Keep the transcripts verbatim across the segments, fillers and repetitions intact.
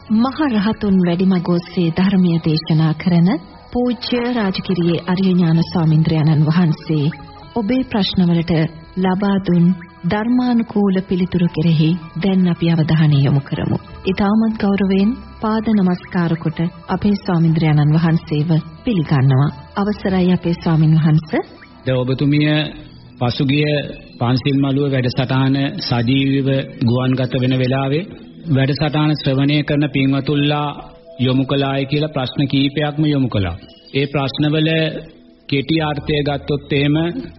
මහරහතුන් වැඩිමගෝසේ ධර්මීය දේශනා කරන පූජ්‍ය රාජකිරියේ අරිය ඥාන ස්වාමීන්ද්‍රයන්න් වහන්සේ ඔබේ ප්‍රශ්නවලට ලබා දුන් ධර්මානුකූල පිළිතුරු කෙරෙහි දැන් අපි අවධානය යොමු කරමු. ඊටමත් ගෞරවයෙන් පාද නමස්කාර කොට අපේ ස්වාමීන්ද්‍රයන්න් වහන්සේව පිළිගන්නවා. අවසරයි අපේ ස්වාමින් වහන්සේ. ද ඔබතුමිය පසුගිය පන්සිල් මළුව වැඩසටහන සජීවීව ගුවන්ගත වෙන වෙලාවේ වැඩසටහන ශ්‍රවණය කරන පින්වතුන්ලා යොමු කළායි කියලා ප්‍රශ්න කීපයක්ම යොමු කළා. ඒ ප්‍රශ්නවල කෙටි අර්ථය ගත්තොත් එහෙම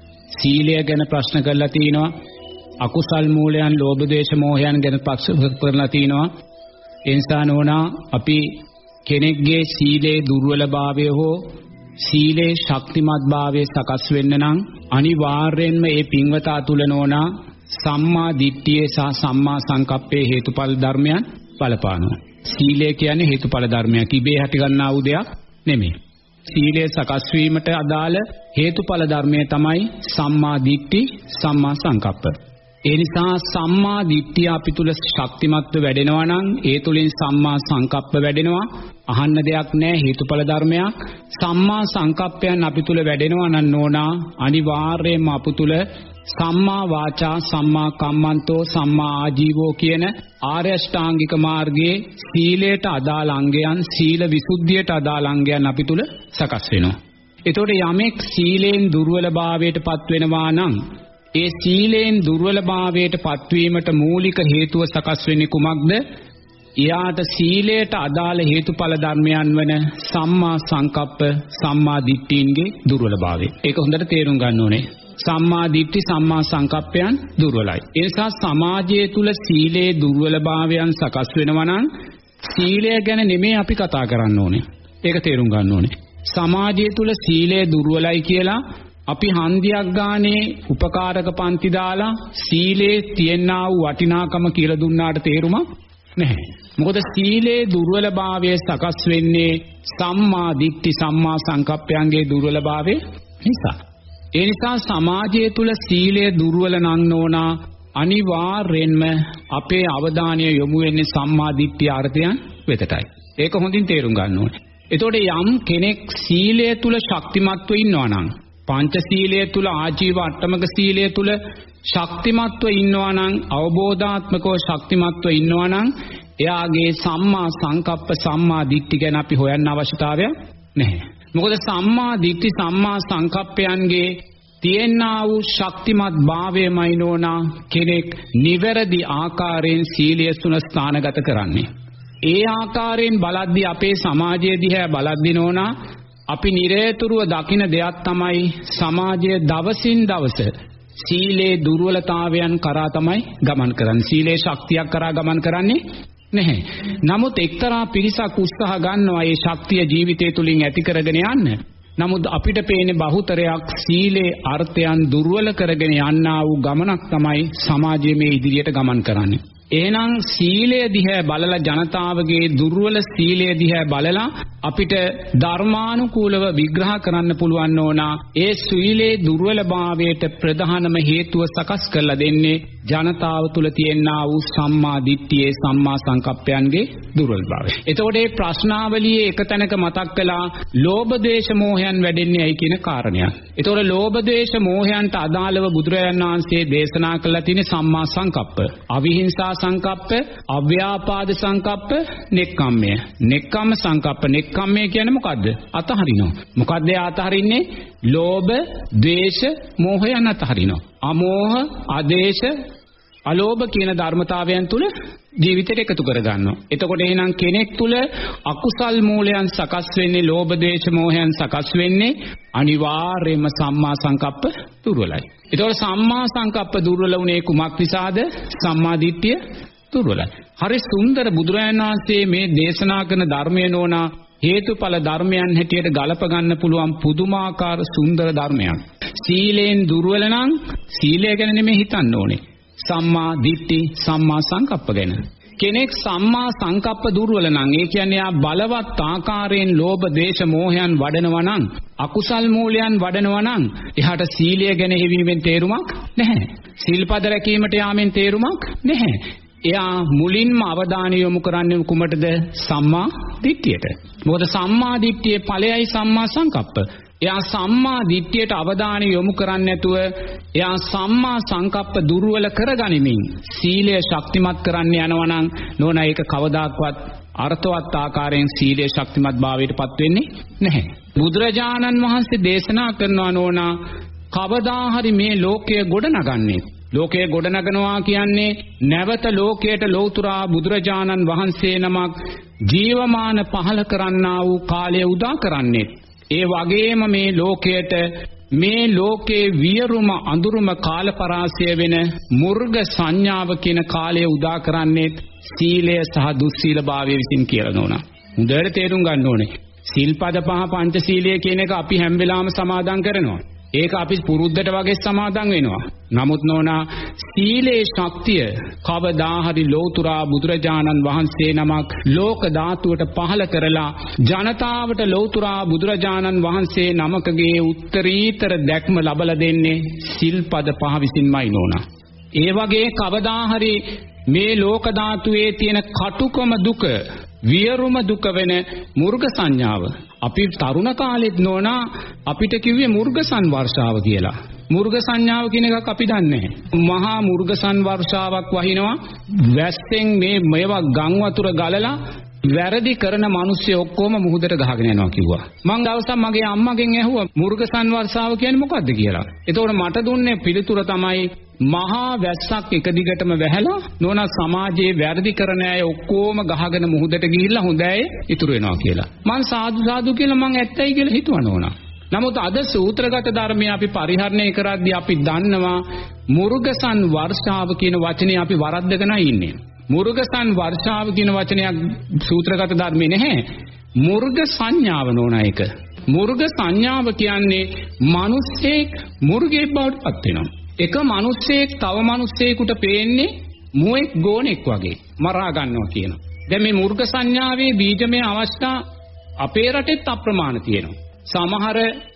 සීලය ගැන ප්‍රශ්න කරලා තිනවා, අකුසල් මූලයන් ලෝභ දේශ මොහයන් ගැන ප්‍රශ්න කරලා තිනවා. ඒ නිසා නෝනා අපි කෙනෙක්ගේ සීලේ දුර්වලභාවය හෝ සීලේ ශක්තිමත්භාවය සකස් වෙන්න නම් අනිවාර්යෙන්ම මේ පින්වතා තුල නෝනා සම්මා දිට්ඨියේ සහ සම්මා සංකප්පේ හේතුඵල ධර්මයන් බලපානවා. සීලය කියන්නේ හේතුඵල ධර්මයක්. ඉබේ හට ගන්නා වූ දෙයක් නෙමෙයි. සීලය සකස් වීමට අදාළ හේතුඵල ධර්මය තමයි සම්මා දිට්ඨි, සම්මා සංකප්ප. ඒ නිසා සම්මා දිට්ඨිය අපි තුල ශක්තිමත්ව වැඩෙනවා නම් ඒ තුලින් සම්මා සංකප්ප වැඩෙනවා. අහන්න දෙයක් නැහැ, හේතුඵල ධර්මයක්. සම්මා සංකප්පයන් අපි තුල වැඩෙනවා නම් නෝනා අනිවාර්යයෙන්ම අපු තුල සම්මා වාචා, සම්මා කම්මන්තෝ, සම්මා ආජීවෝ කියන ආර්ය අෂ්ටාංගික මාර්ගයේ සීලයට අදාළ අංගයන්, සීල විසුද්ධියට අදාළ අංගයන් අපි තුල සකස් වෙනවා. එතකොට යමෙක් සීලෙන් දුර්වලභාවයට පත් වෙනවා නම් ඒ සීලෙන් දුර්වලභාවයට පත්වීමට මූලික හේතුව සකස් වෙන්නේ කුමක්ද? එයාට සීලයට අදාළ හේතුඵල ධර්මයන් වන සම්මා සංකප්ප, සම්මා දිට්ඨීන්ගේ දුර්වලභාවය. ඒක හොඳට තේරුම් ගන්න ඕනේ. සම්මා දිට්ඨි, සම්මා සංකප්පයන් දුර්වලයි. ඒ නිසා සමාජය තුල සීලේ දුර්වලභාවයන් සකස් වෙනවා නම් සීලය ගැන නෙමෙයි අපි කතා කරන්න ඕනේ. ඒක තේරුම් ගන්න ඕනේ. සමාජය තුල සීලය දුර්වලයි කියලා අපි හන්දියක් ගානේ උපකාරක පන්ති දාලා සීලේ තියෙනා වූ වටිනාකම කියලා දුන්නාට තේරුමක් නැහැ. මොකද සීලේ දුර්වලභාවය සකස් වෙන්නේ සම්මා දිට්ඨි, සම්මා සංකප්පයන්ගේ දුර්වලභාවය නිසා. ඒ නිසා සමාජය තුල සීලය දුර්වල නම් නෝනා අනිවාර්යෙන්ම අපේ අවධානය යොමු වෙන්නේ සම්මා දිට්ඨිය අර්ථයන් වෙතටයි. ඒක හොඳින් තේරුම් ගන්න ඕනේ. එතකොට යම් කෙනෙක් සීලය තුල ශක්තිමත්ව ඉන්නවා නම්, පංචශීලය තුල, ආජීව අට්ටමක සීලය තුල ශක්තිමත්ව ඉන්නවා නම්, අවබෝධාත්මකව ශක්තිමත්ව ඉන්නවා නම් එයාගේ සම්මා සංකප්ප, සම්මා දිට්ඨි ගැන අපි හොයන්න අවශ්‍යතාවයක් නැහැ. මොකද සම්මා දිට්ඨි, සම්මා සංකප්පයන්ගේ තියෙනා වූ ශක්තිමත් භාවයමයි නෝනා කෙනෙක් නිවැරදි ආකාරයෙන් සීලය තුන ස්ථානගත කරන්නේ. ඒ ආකාරයෙන් බලද්දී අපේ සමාජයේ දිහා බලද්දී නෝනා අපි නිරේතුරුව දකින දෙයක් තමයි සමාජය දවසින් දවස සීලේ දුර්වලතාවයන් කරා තමයි ගමන් කරන්නේ. සීලේ ශක්තියක් කරා ගමන් කරන්නේ නැහැ. නමුත් එක්තරා පිරිසක් උත්සාහ ගන්නවා මේ ශක්තිය ජීවිතය තුලින් ඇති කරගෙන යන්න. නමුත් අපිට පේන්නේ බහුතරයක් සීලේ අර්ථයන් දුර්වල කරගෙන යන්නා වූ ගමනක් තමයි සමාජයේ මේ ඉදිරියට ගමන් කරන්නේ. එහෙනම් සීලය දිහා බලලා ජනතාවගේ දුර්වල සීලය දිහා බලලා අපිට ධර්මානුකූලව විග්‍රහ කරන්න පුළුවන් ඕනා. ඒ සීලේ දුර්වලභාවයට ප්‍රධානම හේතුව සකස් කරලා දෙන්නේ ජනතාව තුල තියෙනා වූ සම්මා දිට්ඨියේ, සම්මා සංකප්පයන්ගේ දුර්වලභාවය. එතකොට මේ ප්‍රශ්නාවලියේ එක තැනක මතක් කළා ලෝභ දේශ මොහයන් වැඩෙන්නේ ඇයි කියන කාරණයක්. එතකොට ලෝභ දේශ මොහයන්ට අදාළව බුදුරජාණන් වහන්සේ දේශනා කළා තියෙන සම්මා සංකප්ප, අවිහිංසා සංකප්ප, අව්‍යාපාද සංකප්ප, නෙක්ඛම්මය. නෙක්ඛම්ම සංකප්ප, නෙක්ඛම්මය කියන්නේ මොකද්ද? අතහරිනවා. මොකද්ද අතහරින්නේ? ලෝභ, ද්වේෂ, මෝහයන් අතහරිනවා. අමෝහ, ආදේශ, අලෝභ කියන ධර්මතාවයන් තුල ජීවිතයට එකතු කර ගන්නවා. එතකොට එහෙනම් කෙනෙක් තුල අකුසල් මූලයන් සකස් වෙන්නේ, ලෝභ, ද්වේෂ, මෝහයන් සකස් වෙන්නේ අනිවාර්යයෙන්ම සම්මා සංකප්ප දුර්වලයි. ඒතකොට සම්මා සංකප්ප දුර්වල වුණේ කුමක් නිසාද? සම්මා දිට්ඨිය දුර්වලයි. හරි සුන්දර බුදුරජාණන් වහන්සේ මේ දේශනා කරන ධර්මය නෝනා හේතුඵල ධර්මයන් හැටියට ගලප ගන්න පුළුවන් පුදුමාකාර සුන්දර ධර්මයක්. සීලෙන් දුර්වල නම් සීලය ගැන නෙමෙයි හිතන්න ඕනේ. සම්මා දිට්ඨි, සම්මා සංකප්ප ගැන. කෙනෙක් සම්මා සංකප්ප දුර්වල නම් ඒ කියන්නේ ආ බලවත් ආකාරයෙන් ලෝභ, ද්වේෂ, මෝහයන් වඩනවා නම්, අකුසල් මූලයන් වඩනවා නම් එහාට සීලය ගැන හිවීමෙන් තේරුමක් නැහැ. සීල්පද රැකීමට යාමෙන් තේරුමක් නැහැ. එයා මුලින්ම අවධානය යොමු කරන්නේ කුමටද? සම්මා දිට්ඨියට. මොකද සම්මා දිට්ඨියේ ඵලයයි සම්මා සංකප්ප. එයා සම්මා දිට්ඨියට අවධානය යොමු කරන්නේ නැතුව එයා සම්මා සංකප්ප දුර්වල කරගනිමින් සීලය ශක්තිමත් කරන්න යනවා නම් නෝන ඒක කවදාක්වත් අර්ථවත් ආකාරයෙන් සීලේ ශක්තිමත් භාවයට පත් වෙන්නේ නැහැ. බුදුරජාණන් වහන්සේ දේශනා කරනවා නෝනා කවදා හරි මේ ලෝකය ගොඩනගන්නේ ලෝකය ගොඩනගනවා කියන්නේ නැවත ලෝකයට ලෞතුරා බුදුරජාණන් වහන්සේ නමක් ජීවමාන පහල කරන්නා වූ කාලය උදා කරන්නේ. ඒ වගේම මේ ලෝකයට මේ ලෝකේ වියරුම අඳුරුම කාලපරාසය වෙන මුර්ග සංඥාව කියන කාලය උදා කරන්නේ සීලය සහ දුස්සීලභාවය විසින් කියලා නෝනා. හොඳට තේරුම් ගන්න ඕනේ. සිල්පද පහ පංචශීලය කියන එක අපි හැම වෙලාවෙම සමාදන් කරනවා. ඒක අපි පුරුද්දට වගේ සමාදන් වෙනවා. නමුත් නෝනා සීලේ ශක්තිය කවදා හරි ලෞතුරා බුදුරජාණන් වහන්සේ නමක් ලෝක ධාතුවට පහල කරලා ජනතාවට ලෞතුරා බුදුරජාණන් වහන්සේ නමකගේ උත්තරීතර දැක්ම ලබලා දෙන්නේ සිල්පද පහ විසින්මයි නෝනා. ඒ වගේ කවදා හරි මේ ලෝක ධාතුවේ තියෙන කටුකම දුක වියරුම දුක වෙන මුර්ග සංඥාව අපි තරුණ කාලෙත් නෝනා අපිට කිව්වේ මුර්ග සංවර්ෂාව කියලා. මුර්ග සංඥාව කියන එකක් අපි දන්නේ නැහැ. මහා මුර්ග සංවර්ෂාවක් වහිනවා වැස්සෙන් මේ මේවා ගම් වතුර ගලලා වැරදි කරන මිනිස්සු ඔක්කොම මුහුදට ගහගෙන යනවා කිව්වා. මං දවසක් මගේ අම්මගෙන් ඇහුවා මුර්ග සංවර්ෂාව කියන්නේ මොකද්ද කියලා. එතකොට මට දුන්නේ පිළිතුර තමයි මහා වැස්සක් එක දිගටම වැහැලා නෝනා සමාජයේ වැරදි කරන අය ඔක්කොම ගහගෙන මුහුදට ගිහිල්ලා හොඳයි ඉතුරු වෙනවා කියලා. මං සාදු සාදු කියලා මං ඇත්තයි කියලා හිතුවා නෝනා. නමුත් අද සූත්‍රගත ධර්මය අපි පරිහරණය කරද්දී අපි දන්නවා මුර්ගසන් වර්ෂාව කියන වචනේ අපි වරද්දගෙන ඉන්නේ. මුර්ගසන් වර්ෂාව කියන වචනයක් සූත්‍රගත ධර්මේ නැහැ. මුර්ග සංඥාව නෝනා එක. මුර්ග සංඥාව කියන්නේ මිනිස්සෙක් මුර්ගෙක් බවට පත් වෙනවා. එක මිනිස්සෙක් තව මිනිස්සෙකුට පේන්නේ මුවෙක් ගෝනෙක් වගේ මරා ගන්නවා කියනවා. දැන් මේ මුර්ග සංඥාවේ බීජමය අවස්ථා අපේ රටෙත් අප්‍රමාණ තියෙනවා. සමහර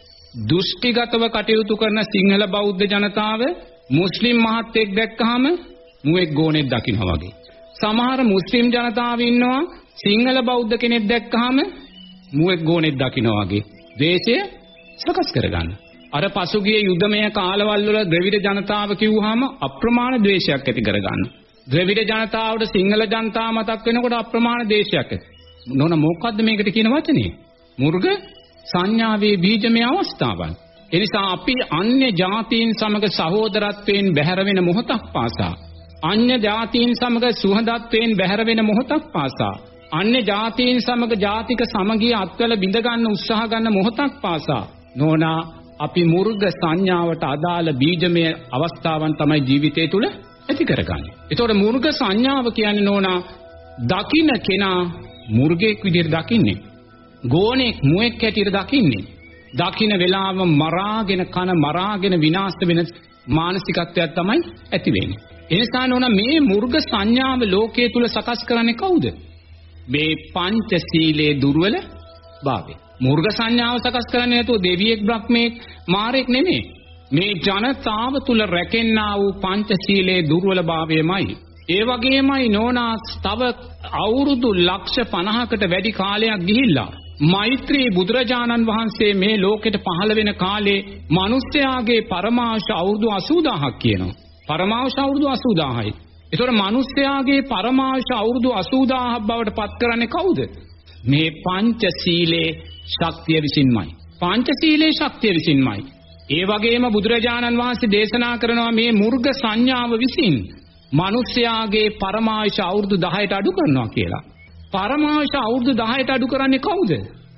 දෘෂ්ටිගතව කටයුතු කරන සිංහල බෞද්ධ ජනතාව මුස්ලිම් මහත්තයෙක් දැක්කහම මුවෙක් ගෝනෙක් දකිනවා වගේ. සමහර මුස්ලිම් ජනතාව ඉන්නවා සිංහල බෞද්ධ කෙනෙක් දැක්කහම මුවෙක් ගෝනෙක් දකිනවා වගේ. ද්වේෂය සකස් කරගන්න. අර පසුගිය යුද්ධමය කාලවල වල ද්‍රවිඩ ජනතාව කිව්වහම අප්‍රමාණ ද්වේෂයක් ඇති කරගන්න. ද්‍රවිඩ ජනතාවට සිංහල ජනතාව මතක් වෙනකොට අප්‍රමාණ ද්වේෂයක් ඇති. නෝන මොකද්ද මේකට කියන වචනේ? මුර්ග සංඥාවේ බීජමය අවස්ථාවන්. ඒ නිසා අපි අන්‍ය ජාතීන් සමග සහෝදරත්වයෙන් බැහැර වෙන මොහොතක් පාසා අන්‍ය ජාතීන් සමග සුහදත්වයෙන් බැහැර වෙන මොහොතක් පාසා අන්‍ය ජාතීන් සමග ජාතික සමගිය අත්වල බිඳ ගන්න උත්සාහ ගන්න මොහොතක් පාසා නෝනා අපි මුර්ග සංඥාවට අදාළ බීජමය අවස්ථාවන් තමයි ජීවිතය තුළ ඇති කරගන්නේ. ඒතකොට මුර්ග සංඥාව කියන්නේ නෝනා දකින්න කෙනා මුර්ගෙක් විදිහට දකින්නේ. ගෝණෙක් මුවෙක් හැටියට දකින්නේ. දකින්න වෙලාව මරාගෙන කන මරාගෙන විනාශ වෙන මානසිකත්වයක් තමයි ඇති වෙන්නේ. ඒ නිසා නෝනා මේ මුර්ග සංඥාව ලෝකයේ තුල සකස් කරන්නේ කවුද? මේ පංචශීලයේ දුර්වල භාවය. මුර්ග සංඥාව සකස් කරන්නේ නැතුව දෙවියෙක් බ්‍රහ්මෙක් මාරෙක් නෙමෙයි. මේ ජනතාව තුල රැකෙන්නා වූ පංචශීලයේ දුර්වල භාවයමයි. ඒ වගේමයි නෝනා තව අවුරුදු ලක්ෂ පනහකට වැඩි කාලයක් ගිහිල්ලා මෛත්‍රී බුදුරජාණන් වහන්සේ මේ ලෝකෙට පහළ වෙන කාලේ මිනිස්යාගේ පරමාවශ අවුරුදු අසූදාහක් කියනවා. පරමාවශ අවුරුදු අසූදාහයි. ඒතකොට මිනිස්යාගේ පරමාවශ අවුරුදු අසූදාහක් බවට පත් කරන්නේ කවුද? මේ පංචශීලයේ ශක්තිය විසින්මයි. පංචශීලයේ ශක්තිය විසින්මයි. ඒ වගේම බුදුරජාණන් වහන්සේ දේශනා කරනවා මේ මුර්ග සංඥාව විසින් මිනිස්යාගේ පරමාවශ අවුරුදු දහයට අඩු කරනවා කියලා. පරමාවශ අවුරුදු දහයට අඩු කරන්නේ කවුද?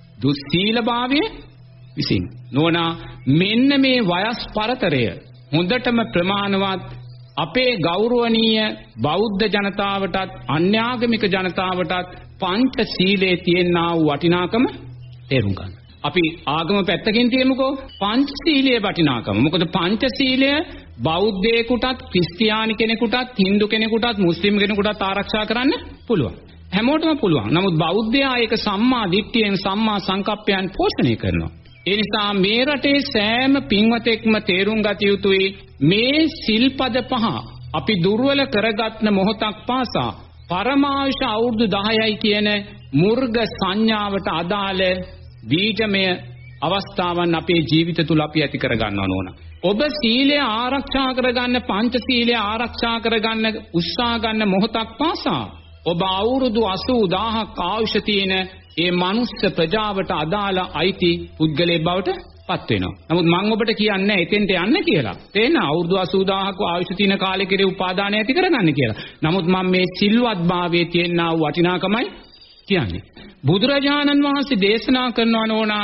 දුස්සීලභාවය විසින්. නෝනා මෙන්න මේ වයස් පරතරය හොඳටම ප්‍රමාණවත් අපේ ගෞරවනීය බෞද්ධ ජනතාවටත් අන්‍යාගමික ජනතාවටත් පංචශීලයේ තියෙනා වූ වටිනාකම තේරුම් ගන්න. අපි ආගම පැත්තකින් තියමුකෝ පංචශීලයේ වටිනාකම. මොකද පංචශීලය බෞද්ධයෙකුටත් ක්‍රිස්තියානි කෙනෙකුටත් හින්දු කෙනෙකුටත් මුස්ලිම් කෙනෙකුටත් ආරක්ෂා කරන්න පුළුවන්. හැමෝටම පුළුවන්. නමුත් බෞද්ධයා ඒක සම්මා දිට්ඨියෙන් සම්මා සංකප්පයන් පෝෂණය කරනවා. ඒ නිසා මේ රටේ සෑම පින්වතෙක්ම තේරුම් ගත යුතුයි මේ සිල්පද පහ අපි දුර්වල කරගත්න මොහොතක් පාසා පරමාවශ අවුරුදු දහයයි කියන මුර්ග සංඥාවට අදාළ බීජමය අවස්ථාවන් අපේ ජීවිත තුල අපි ඇති කර ගන්නව ඕන. ඔබ සීලය ආරක්ෂා කරගන්න පංච සීලය ආරක්ෂා කරගන්න උත්සාහ ගන්න මොහොතක් පාසා ඔබ අවුරුදු අසූදාහක් ආයුෂ තියෙන ඒ මනුස්ස ප්‍රජාවට අදාළ අයිති පුද්ගලයෙක් බවට පත් වෙනවා. නමුත් මම ඔබට කියන්නේ එතෙන්ට යන්න කියලා. තේන අවුරුදු අසූදාහක් ආයුෂ තියෙන කාලේ කෙරේ උපාදානය ඇති කරගන්න කියලා. නමුත් මම මේ සිල්වත් භාවයේ තියෙනා වූ වටිනාකමයි කියන්නේ. බුදුරජාණන් වහන්සේ දේශනා කරනවා නෝනා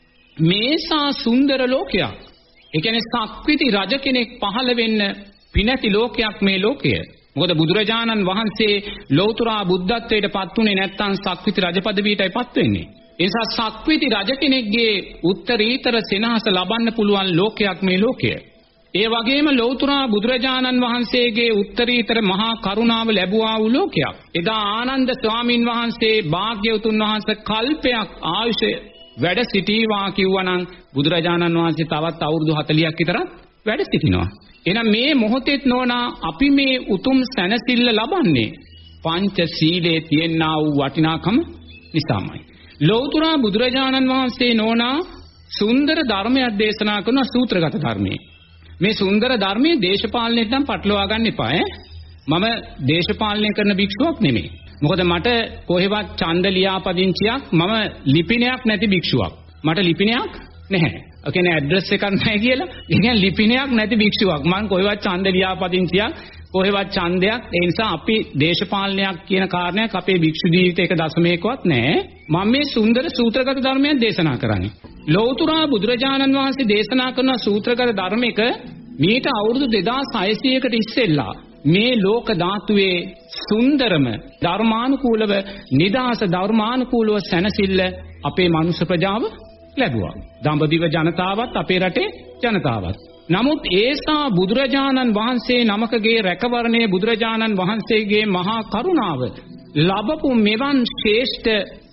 මේසා සුන්දර ලෝකයක්. ඒ කියන්නේ සක්විති රජ කෙනෙක් පහළ වෙන්න පිනැති ලෝකයක් මේ ලෝකය. මොකද බුදුරජාණන් වහන්සේ ලෞතර බුද්ධත්වයට පත් වුණේ නැත්නම් සක්විති රජ පදවියටයි පත් වෙන්නේ. ඒ නිසා සක්විති රජ කෙනෙක්ගේ උත්තරීතර සෙනහස ලබන්න පුළුවන් ලෝකයක් මේ ලෝකය. ඒ වගේම ලෞතර බුදුරජාණන් වහන්සේගේ උත්තරීතර මහා කරුණාව ලැබුවා වූ ලෝකයක්. එදා ආනන්ද ස්වාමින් වහන්සේ භාග්‍යවතුන් වහන්සේ කල්පයක් ආයුෂ වැඩ සිටීවා කිව්වනම් බුදුරජාණන් වහන්සේ තවත් අවුරුදු හතළියක් විතර වැඩ සිටිනවා. එහෙනම් මේ මොහොතේත් නෝනා අපි මේ උතුම් සැනසෙල්ල ලබන්නේ පංච සීලේ තියෙනා වූ වටිනාකම නිසාමයි. ලෞතර බුදුරජාණන් වහන්සේ නෝනා සුන්දර ධර්මයක් දේශනා කරන සූත්‍රගත ධර්මයේ. මේ සුන්දර ධර්මයේ දේශපාලනයට නම් පටලවා ගන්න එපා ඈ. මම දේශපාලනය කරන භික්ෂුවක් නෙමෙයි. මොකද මට කොහෙවත් ඡන්ද ලියාපදිංචියක් මම ලිපිනයක් නැති භික්ෂුවක්. මට ලිපිනයක් නැහැ. ඒ කියන්නේ ඇඩ්‍රස් එකක් නැහැ කියලා. ඒ කියන්නේ ලිපිනයක් නැති භික්ෂුවක්. මම කොහෙවත් ඡන්ද ලියාපදිංචියක් කොහෙවත් ඡන්දයක් ඒ නිසා අපි දේශපාලනයක් කියන කාරණයක් අපේ භික්ෂු ජීවිතේ එක දශමයකවත් නැහැ. මම මේ සුන්දර සූත්‍රගත ධර්මයක් දේශනා කරන්නේ. ලෞතර බුදුරජාණන් වහන්සේ දේශනා කරන සූත්‍රගත ධර්මයක මීට අවුරුදු දෙදාස් හයසීයකට ඉස්සෙල්ලා මේ ලෝක ධාතුවේ සුන්දරම ධර්මානුකූලව නිදාස ධර්මානුකූලව සැනසෙල්ල අපේ මනුෂ්‍ය ප්‍රජාව ලැබුවා. දඹදිව ජනතාවත් අපේ රටේ ජනතාවත්. නමුත් ඒසා බුදුරජාණන් වහන්සේ නමකගේ රැකවරණය බුදුරජාණන් වහන්සේගේ මහා කරුණාව ලැබපු මෙවන් ශ්‍රේෂ්ඨ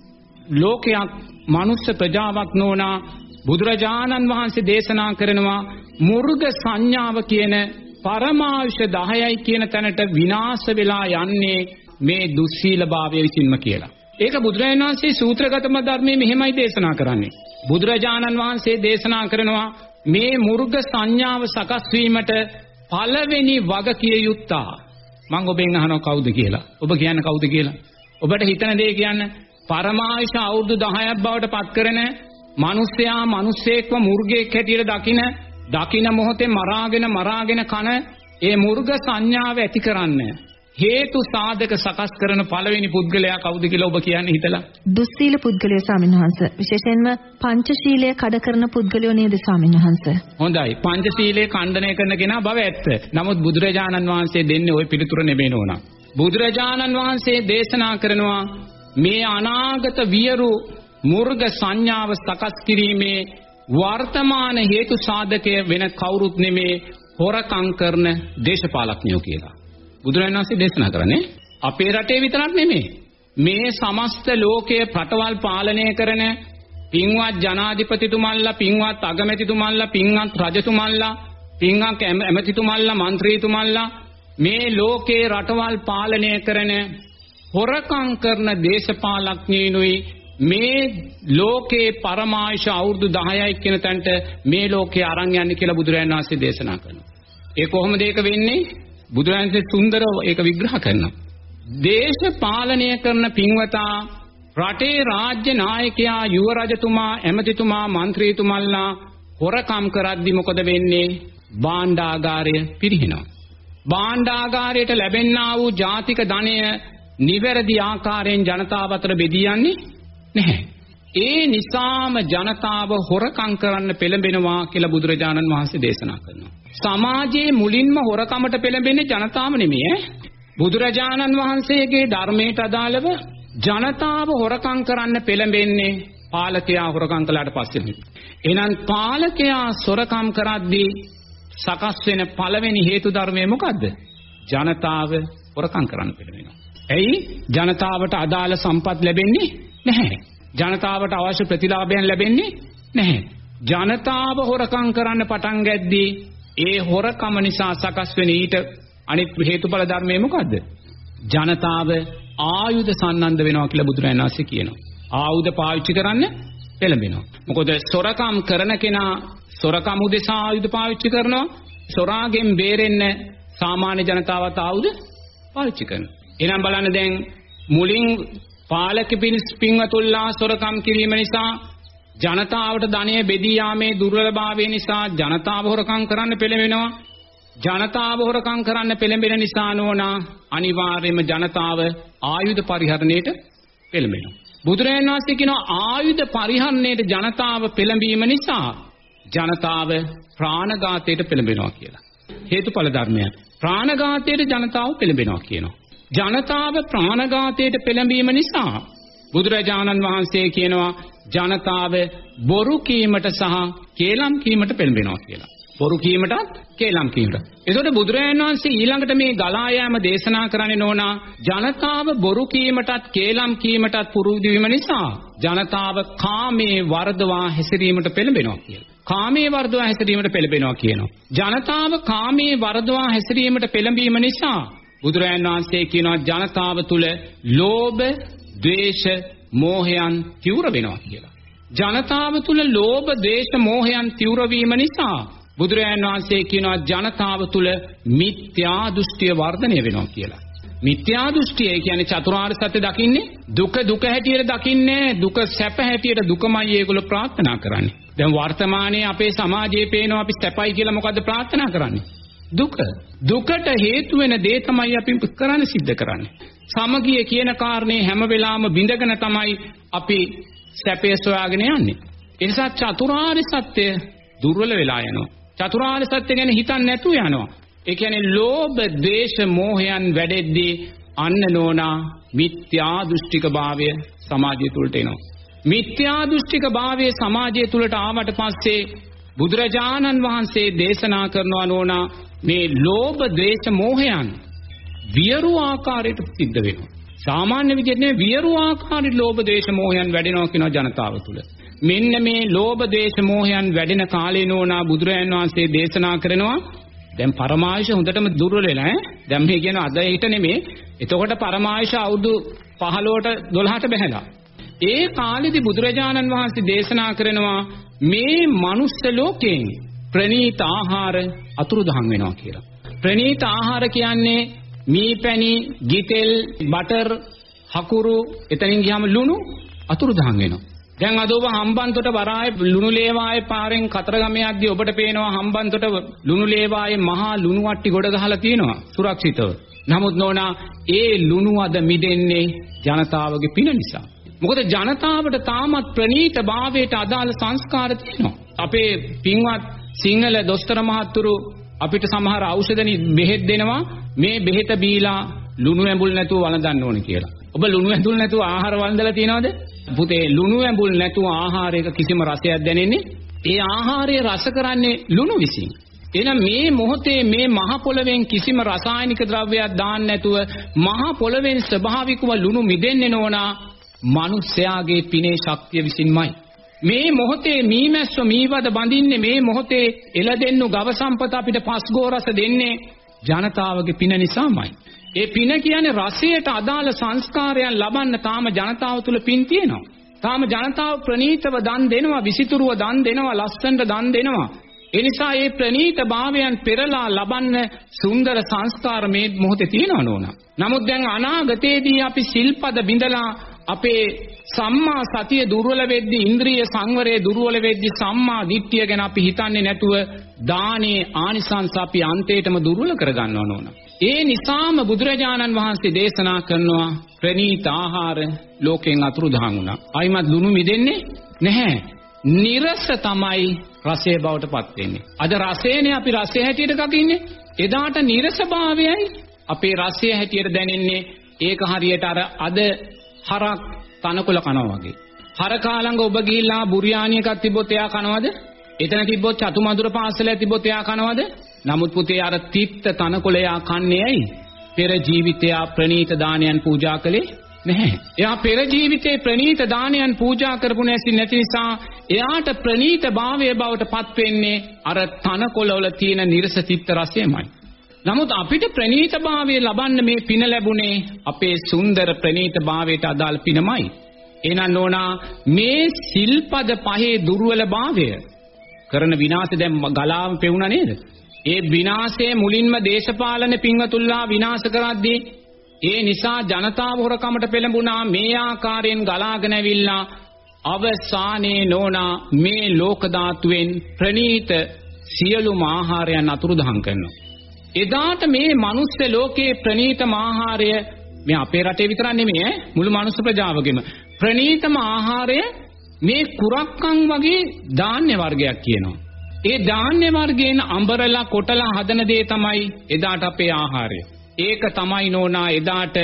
ලෝකයක් මනුෂ්‍ය ප්‍රජාවක් නොනා බුදුරජාණන් වහන්සේ දේශනා කරනවා මුර්ග සංඥාව කියන පරමාවශ දහයයි කියන තැනට විනාශ වෙලා යන්නේ මේ දුස්සීලභාවය විසින්ම කියලා. ඒක බුදුරජාණන් වහන්සේ සූත්‍රගතම ධර්මයේ මෙහෙමයි දේශනා කරන්නේ. බුදුරජාණන් වහන්සේ දේශනා කරනවා මේ මුර්ග සංඥාව සකස් වීමට පළවෙනි වග කිය යුත්තා. මම ඔබෙන් අහනවා කවුද කියලා. ඔබ කියන්නේ කවුද කියලා? ඔබට හිතන දේ කියන්න. පරමාවශ අවුරුදු දහයක් බවට පත් කරන මිනිසයා මිනිසෙක්ව මුර්ගෙක් හැටියට දකින දකින මොහොතේ මරාගෙන මරාගෙන කන ඒ මුර්ග සංඥාව ඇති කරන්න හේතු සාධක සකස් කරන පළවෙනි පුද්ගලයා කවුද කියලා ඔබ කියන්නේ හිතලා? දුස්සීල පුද්ගලයා ස්වාමින්වහන්ස. විශේෂයෙන්ම පංචශීලය කඩ කරන පුද්ගලයෝ නේද ස්වාමින්වහන්ස? හොඳයි. පංචශීලය ඛණ්ඩනය කරන කෙනා බව ඇත්ත. නමුත් බුදුරජාණන් වහන්සේ දෙන්නේ ওই පිළිතුර නෙමෙයි නෝනා. බුදුරජාණන් වහන්සේ දේශනා කරනවා මේ අනාගත වියරු මුර්ග සංඥාව සකස් කිරීමේ වර්තමාන හේතු සාධකය වෙන කවුරුත් නෙමේ හොරකම් කරන දේශපාලඥයෝ කියලා. බුදුරජාණන් වහන්සේ දේශනා කරන්නේ අපේ රටේ විතරක් නෙමේ මේ සමස්ත ලෝකයේ රටවල් පාලනය කරන පින්වත් ජනාධිපතිතුමන්ලා, පින්වත් අගමැතිතුමන්ලා, පින්වත් රජතුමන්ලා, පින්වත් ඇමතිතුමන්ලා, മന്ത്രിතුමන්ලා මේ ලෝකයේ රටවල් පාලනය කරන හොරකම් කරන දේශපාලඥයිනුයි මේ ලෝකේ පරමායශ අවුරුදු දහයයි කියන තැනට මේ ලෝකේ අරන් යන්නේ කියලා බුදුරජාණන් වහන්සේ දේශනා කරනවා. ඒ කොහොමද ඒක වෙන්නේ? බුදුරජාණන් වහන්සේ සුන්දරව ඒක විග්‍රහ කරනවා. දේශපාලනය කරන පින්වතා රටේ රාජ්‍ය නායකයා, යුව රජතුමා, ඇමතිතුමා, മന്ത്രിතුමන්ලා හොරකම් කරද්දි මොකද වෙන්නේ? භාණ්ඩාගාරය පිරිහිනවා. භාණ්ඩාගාරයට ලැබෙන්නා වූ ජාතික ධනය නිවැරදි ආකාරයෙන් ජනතාව අතර බෙදී යන්නේ නැහැ. ඒ නිසාම ජනතාව හොරකම් කරන්න පෙළඹෙනවා කියලා බුදුරජාණන් වහන්සේ දේශනා කරනවා. සමාජයේ මුලින්ම හොරකමට පෙළඹෙන්නේ ජනතාව නෙමෙයි ඈ. බුදුරජාණන් වහන්සේගේ ධර්මයට අදාළව ජනතාව හොරකම් කරන්න පෙළඹෙන්නේ පාලකයා හොරකම් කළාට පස්සේ. එහෙනම් පාලකයා සොරකම් කරද්දී සකස් වෙන පළවෙනි හේතු ධර්මය මොකද්ද? ජනතාව හොරකම් කරන්න පෙළඹෙනවා. ඇයි? ජනතාවට අදාළ සම්පත් ලැබෙන්නේ නැහැ. ජනතාවට අවශ්‍ය ප්‍රතිලාභයන් ලැබෙන්නේ නැහැ. ජනතාව හොරකම් කරන්න පටන් ගද්දී ඒ හොරකම නිසා සකස් වෙන ඊට අනිත් හේතුඵල ධර්මය මොකද්ද? ජනතාව ආයුධ සන්නද්ධ වෙනවා කියලා බුදුරජාණන් වහන්සේ කියනවා. ආයුධ පාවිච්චි කරන්න පෙළඹෙනවා. මොකද සොරකම් කරන කෙනා සොරකම් උදෙසා ආයුධ පාවිච්චි කරනවා. සොරාගෙන් බේරෙන්න සාමාන්‍ය ජනතාවත් ආයුධ පාවිච්චි කරනවා. එහෙනම් බලන්න දැන් මුලින් පාලක පින්වතුන්ලා සොරකම් කිරීම නිසා ජනතාවට ධනය බෙදී යාමේ දුර්වලභාවය නිසා ජනතාව හොරකම් කරන්න පෙළඹෙනවා. ජනතාව හොරකම් කරන්න පෙළඹෙන නිසා නෝනා අනිවාර්යයෙන්ම ජනතාව ආයුධ පරිහරණයට පෙළඹෙනවා. බුදුරජාණන් වහන්සේ කියනවා ආයුධ පරිහරණයට ජනතාව පෙළඹීම නිසා ජනතාව ප්‍රාණඝාතයට පෙළඹෙනවා කියලා. හේතුඵල ධර්මයක්. ප්‍රාණඝාතයට ජනතාව පෙළඹෙනවා කියනවා. ජනතාව ප්‍රාණඝාතයට පෙළඹීම නිසා බුදුරජාණන් වහන්සේ කියනවා ජනතාව බොරු කීමට සහ කේලම් කීමට පෙළඹෙනවා කියලා. බොරු කීමටත් කේලම් කීමට. ඒකට බුදුරජාණන් වහන්සේ ඊළඟට මේ ගලා යාම දේශනා කරන්නේ නෝනා ජනතාව බොරු කීමටත් කේලම් කීමටත් පුරුදු වීම නිසා ජනතාව කාමයේ වර්ධවා හැසිරීමට පෙළඹෙනවා කියලා. කාමයේ වර්ධවා හැසිරීමට පෙළඹෙනවා කියනවා. ජනතාව කාමයේ වර්ධවා හැසිරීමට පෙළඹීම නිසා බුදුරජාණන් වහන්සේ කියනවා ජනතාව තුල ලෝභ, ද්වේෂ, මෝහයන් තිවුර වෙනවා කියලා. ජනතාව තුල ලෝභ, ද්වේෂ, මෝහයන් තිවුර වීම නිසා බුදුරජාණන් වහන්සේ කියනවා ජනතාව තුල මිත්‍යා දෘෂ්ටිය වර්ධනය වෙනවා කියලා. මිත්‍යා දෘෂ්ටිය කියන්නේ චතුරාර්ය සත්‍ය දකින්නේ දුක දුක හැටියට දකින්නේ දුක සැප හැටියට දුකමයි ඒගොල්ලෝ ප්‍රාර්ථනා කරන්නේ. දැන් වර්තමානයේ අපේ සමාජයේ පේනවා අපි සැපයි කියලා මොකද්ද ප්‍රාර්ථනා කරන්නේ? දුක. දුකට හේතු වෙන දේ තමයි අපි කරන්නේ සිද්ධ කරන්නේ. සමගිය කියන කාරණේ හැම වෙලාවෙම බිඳගෙන තමයි අපි සැපේ සොයාගෙන යන්නේ. ඒ නිසා චතුරාර්ය සත්‍ය දුර්වල වෙලා යනවා. චතුරාර්ය සත්‍ය ගැන හිතන්නේ නැතුව යනවා. ඒ කියන්නේ ලෝභ, ද්වේෂ, මෝහයන් වැඩෙද්දී අන්න නෝනා මිත්‍යා දෘෂ්ටික භාවය සමාජය තුළට එනවා. මිත්‍යා දෘෂ්ටික භාවය සමාජය තුළට ආවට පස්සේ බුදුරජාණන් වහන්සේ දේශනා කරනවා නෝනා මේ ලෝභ, ද්වේෂ, මෝහයන් වියරු ආකාරයට සිද්ධ වෙනවා. සාමාන්‍ය විදිහට නෙවෙයි වියරු ආකාරයට ලෝභ, ද්වේෂ, මෝහයන් වැඩෙනවා කියන ජනතාව තුළ. මෙන්න මේ ලෝභ, ද්වේෂ, මෝහයන් වැඩෙන කාලේ නෝනා බුදුරජාණන් වහන්සේ දේශනා කරනවා දැන් පරමායුෂ හොඳටම දුර්වල වෙලා ඈ. දැන් මේ කියන අද ඊට නෙමෙයි. එතකොට පරමායුෂ අවුරුදු පහළොවට දොළහට බැහැලා. ඒ කාලෙදි බුදුරජාණන් වහන්සේ දේශනා කරනවා මේ මනුස්ස ලෝකයෙන් ප්‍රණීත ආහාර අතුරුදහන් වෙනවා කියලා. ප්‍රණීත ආහාර කියන්නේ මීපැණි, ගිතෙල්, බටර්, හකුරු, එතනින් ගියාම ලුණු අතුරුදහන් වෙනවා. දැන් අද ඔබ හම්බන්තොට වරායේ ලුණු ලේවායේ පාරෙන් කතරගම යද්දී ඔබට පේනවා හම්බන්තොට ලුණු ලේවායේ මහා ලුණු වට්ටි ගොඩ ගහලා තියෙනවා සුරක්ෂිතව. නමුත් නෝනා ඒ ලුණු අද මිදෙන්නේ ජනතාවගේ පින නිසා. මොකද ජනතාවට තාමත් ප්‍රණීත භාවයට අදාළ සංස්කාර තියෙනවා. අපේ පින්වත් සිංහල දොස්තර මහත්තුරු අපිට සමහර ඖෂධනි බෙහෙත් දෙනවා මේ බෙහෙත බීලා ලුණු ඇඹුල් නැතුව වළඳන්න ඕනේ කියලා. ඔබ ලුණු ඇඹුල් නැතුව ආහාර වළඳලා තියෙනවද? පුතේ ලුණු ඇඹුල් නැතුව ආහාරයක කිසිම රසයක් දැනෙන්නේ. ඒ ආහාරය රස කරන්නේ ලුණු විසින්. එහෙනම් මේ මොහොතේ මේ මහ පොළවෙන් කිසිම රසායනික ද්‍රව්‍යයක් දාන්න නැතුව මහ පොළවෙන් ස්වභාවිකව ලුණු මිදෙන්නේ නෝනා මිනිස්යාගේ පිනේ ශක්තිය විසින්මයි. මේ මොහොතේ මීමැස්ස මීවද බඳින්නේ මේ මොහොතේ එළදෙන්නු ගව සම්පත අපිට පස්ගෝ රස දෙන්නේ ජනතාවගේ පින නිසාමයි. ඒ පින කියන්නේ රසයට අදාළ සංස්කාරයන් ලබන්න තාම ජනතාව තුල පින් තියෙනවා. තාම ජනතාව ප්‍රණීතව දන් දෙනවා, විසිතුරුව දන් දෙනවා, ලස්සනට දන් දෙනවා. ඒ නිසා මේ ප්‍රණීත භාවයන් පෙරලා ලබන්න සුන්දර සංස්කාර මේ මොහොතේ තියෙනවා නෝනා. නමුත් දැන් අනාගතයේදී අපි සිල්පද බිඳලා අපේ සම්මා සතිය දුර්වල වෙද්දී, ඉන්ද්‍රිය සංවරය දුර්වල වෙද්දී සම්මා දිට්ඨිය ගැන අපි හිතන්නේ නැතුව දානේ ආනිසංස අපි අන්තයටම දුර්වල කරගන්නවා නෝනා. ඒ නිසාම බුදුරජාණන් වහන්සේ දේශනා කරනවා ප්‍රණීත ආහාර ලෝකෙන් අතුරුදහන් වුණා. ආයිමත් ලුණු මිදෙන්නේ නැහැ. නිරස තමයි රසයේ බවට පත් වෙන්නේ. අද රසයනේ අපි රසය හැටියට දකින්නේ. එදාට නිරසභාවයයි අපේ රසය හැටියට දැනෙන්නේ. ඒක හරියට අර අද හරක් තනකොළ කනවා වගේ. හරකා ළඟ ඔබ ගිහිල්ලා බුරියානි එකක් තිබ්බොත් එයා කනවද? එතන තිබ්බොත් චතුමදුර පාසලයක් තිබ්බොත් එයා කනවද? නමුත් පුතේ අර තිත්ත තනකොළ එයා කන්නේ ඇයි? පෙර ජීවිතයා ප්‍රණීත දානයන් පූජා කළේ නැහැ. එයා පෙර ජීවිතේ ප්‍රණීත දානයන් පූජා කරපු නැති නිසා එයාට ප්‍රණීත භාවයේ බවට පත් වෙන්නේ අර තනකොළ වල තියෙන නිර්ස තිත්ත රසයමයි. නමුත් අපිට ප්‍රණීතභාවය ලබන්න මේ පින ලැබුණේ අපේ සුන්දර ප්‍රණීතභාවයට අදාළ පිනමයි. එහෙනම් නෝනා මේ සිල්පද පහේ දුර්වලභාවය කරන විනාශය දැන් ගලාම පෙවුණා නේද? ඒ විනාශයේ මුලින්ම දේශපාලන පින්වතුන්ලා විනාශ කරද්දී ඒ නිසා ජනතාව හොරකමට පෙළඹුණා. මේ ආකාරයෙන් ගලාගෙන ඇවිල්ලා අවසානයේ නෝනා මේ ලෝක ධාතුවෙන් ප්‍රණීත සියලුම ආහාරයන් අතුරුදහන් කරනවා. එදාට මේ මනුස්ස ලෝකයේ ප්‍රණීතම ආහාරය මේ අපේ රටේ විතරක් නෙමෙයි ඈ මුළු මනුස්ස ප්‍රජාවගෙම ප්‍රණීතම ආහාරය මේ කුරක්කන් වගේ ධාන්‍ය වර්ගයක් කියනවා. ඒ ධාන්‍ය වර්ගයෙන් අඹරලා කොටලා හදන දේ තමයි එදාට අපේ ආහාරය. ඒක තමයි නෝනා එදාට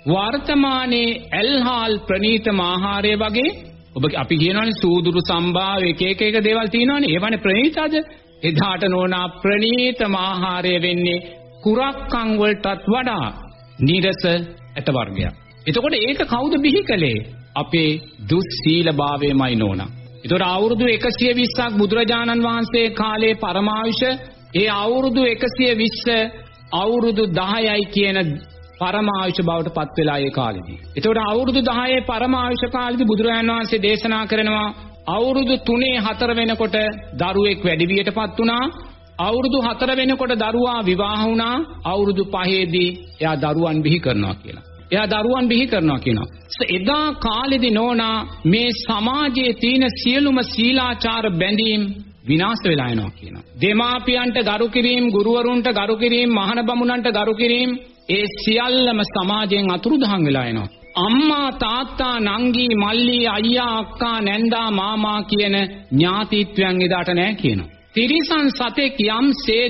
වර්තමානයේ ඇල්හාල් ප්‍රණීතම ආහාරය වගේ ඔබ අපි කියනවානේ සූදුරු සම්භාව එක එක එක දේවල් තියෙනවානේ ඒවනේ ප්‍රණීතද එදාට නෝනා ප්‍රණීතම ආහාරය වෙන්නේ කුරක්කන් වලටත් වඩා නිරස ඇට වර්ගයක්. එතකොට ඒක කවුද බිහි කළේ? අපේ දුස්සීලභාවයමයි නෝනා. ඒතකොට අවුරුදු එකසිය විස්සක් බුදුරජාණන් වහන්සේ කාලේ පරමායුෂ ඒ අවුරුදු එකසිය විස්ස අවුරුදු දහයයි කියන පරමායුෂ බවට පත් වෙලා ඒ කාලෙදී. ඒතකොට අවුරුදු දහයේ පරමායුෂ කාලෙදී බුදුරජාණන් වහන්සේ දේශනා කරනවා අවුරුදු තුනේ හතර වෙනකොට දරුවෙක් වැඩිවියටපත් වුණා. අවුරුදු හතර වෙනකොට දරුවා විවාහ වුණා. අවුරුදු පහේදී එයා දරුවන් බිහි කරනවා කියලා. එයා දරුවන් බිහි කරනවා කියනවා. එදා කාලෙදී නෝනා මේ සමාජයේ තියෙන සියලුම සීලාචාර බැඳීම් විනාශ වෙලා යනවා කියනවා. දෙමාපියන්ට ගරු කිරීම, ගුරුවරුන්ට ගරු කිරීම, මහාන බමුණන්ට ගරු කිරීම ඒ සියල්ලම සමාජයෙන් අතුරුදහන් වෙලා යනවා. අම්මා තාත්තා නංගි මල්ලි අයියා අක්කා නැන්දා මාමා කියන ඥාතිත්වයන් එදාට නැහැ කියනවා. තිරිසන් සතෙක් යම්සේද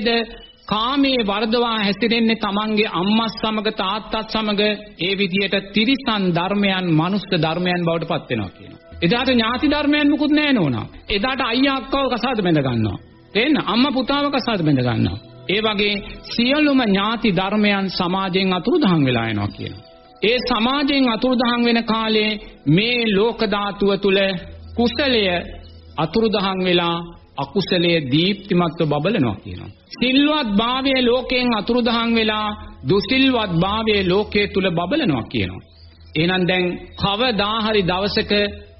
කාමයේ වර්ධවා හැසිරෙන්නේ තමන්ගේ අම්මා සමග තාත්තත් සමග ඒ විදියට තිරිසන් ධර්මයන් මනුස්ස ධර්මයන් බවට පත් වෙනවා කියනවා. එදාට ඥාති ධර්මයන් මුකුත් නැහැ නෝනා. එදාට අයියා අක්කව කසාද බැඳ ගන්නවා. තේන්න අම්මා පුතාව කසාද බැඳ ගන්නවා. ඒ වගේ සියලුම ඥාති ධර්මයන් සමාජයෙන් අතුරුදහන් වෙලා යනවා කියනවා. ඒ සමාජයෙන් අතුරුදහන් වෙන කාලේ මේ ලෝක ධාතුව තුල කුසලය අතුරුදහන් වෙලා අකුසලයේ දීප්තිමත්ව බබලනවා කියනවා. සිල්වත් භාවයේ ලෝකයෙන් අතුරුදහන් වෙලා දුසිල්වත් භාවයේ ලෝකයේ තුල බබලනවා කියනවා. එහෙනම් දැන් කවදා හරි දවසක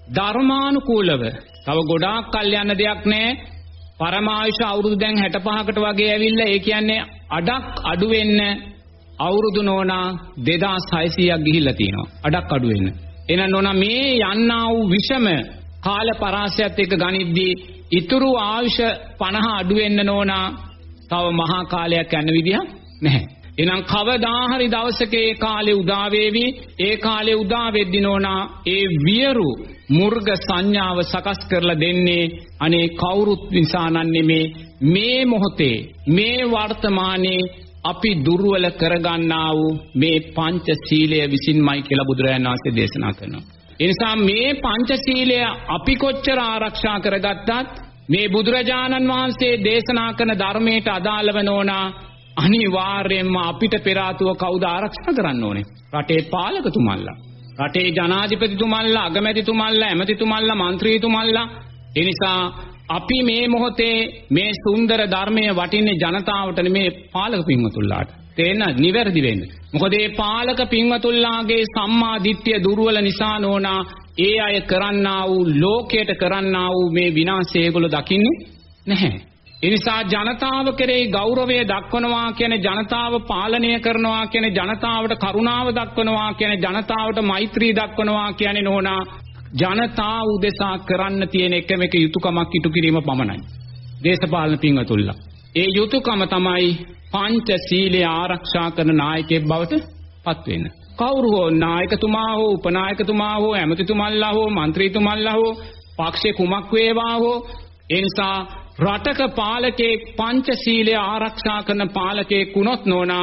ධර්මානුකූලව තව ගොඩාක් කල් යන දෙයක් නැහැ. පරමායුෂ අවුරුදු දැන් හැට පහකට වගේ ඇවිල්ලා ඒ කියන්නේ අඩක් අඩු වෙන්න අවුරුදු නෝනා දෙදාස් හයසීයක් ගිහිල්ලා තියෙනවා. අඩක් අඩු වෙන්න. එහෙනම් නෝනා මේ යන්නා වූ විෂම කාල පරාසයත් එක්ක ගනිද්දී ඉතුරු ආයුෂ පනහ අඩු වෙන්න නෝනා තව මහා කාලයක් යන විදියක් නැහැ. එහෙනම් කවදා හරි දවසක ඒ කාලේ උදා වේවි. ඒ කාලේ උදා වෙද්දී නෝනා ඒ වියරු මුර්ග සංඥාව සකස් කරලා දෙන්නේ අනේ කවුරුත් නිසා නෙමේ මේ මොහොතේ මේ වර්තමානයේ අපි දුර්වල කරගන්නා වූ මේ පංචශීලය විසින්මයි කියලා බුදුරජාණන් වහන්සේ දේශනා කරනවා. ඒ නිසා මේ පංචශීලය අපි කොච්චර ආරක්ෂා කරගත්තත් මේ බුදුරජාණන් වහන්සේ දේශනා කරන ධර්මයට අදාළව නෝනා අනිවාර්යයෙන්ම අපිට පෙර ආතුව කවුද ආරක්ෂා කරන්න ඕනේ? රටේ පාලකතුමන්ලා, රටේ ජනාධිපතිතුමන්ලා, අගමැතිතුමන්ලා, ඇමතිතුමන්ලා, മന്ത്രിතුමන්ලා. ඒ නිසා අපි මේ මොහොතේ මේ සුන්දර ධර්මයේ වටින්නේ ජනතාවට නෙමේ පාලක පින්වතුන්ලාට. තේන්න නිවැරදි වෙන්න. මොකද මේ පාලක පින්වතුන්ලාගේ සම්මා දිට්ඨිය දුර්වල නිසා නෝනා ඒ අය කරන්නා වූ ලෝකයට කරන්නා වූ මේ විනාශය ඒගොල්ලෝ දකින්නේ නැහැ. ඒ නිසා ජනතාව කෙරෙහි ගෞරවය දක්වනවා කියන්නේ ජනතාව පාලනය කරනවා කියන්නේ ජනතාවට කරුණාව දක්වනවා කියන්නේ ජනතාවට මෛත්‍රී දක්වනවා කියන්නේ නෝනා ජනතාව උදෙසා කරන්න තියෙන එකම එක යුතුයකමක් ඉටු කිරීම පමණයි. දේශපාලන පින්වතුන්ලා. ඒ යුතුයකම තමයි පංචශීලය ආරක්ෂා කරන නායකයෙක් බවට පත් වෙන්න. කවුරු හෝ නායකතුමා හෝ උපනායකතුමා හෝ ඇමතිතුමන්ලා හෝ മന്ത്രിතුමන්ලා හෝ පක්ෂේ කුමක් වේවා හෝ ඒ නිසා රටක පාලකයෙක් පංචශීලය ආරක්ෂා කරන පාලකයෙක් වුණොත් නෝනා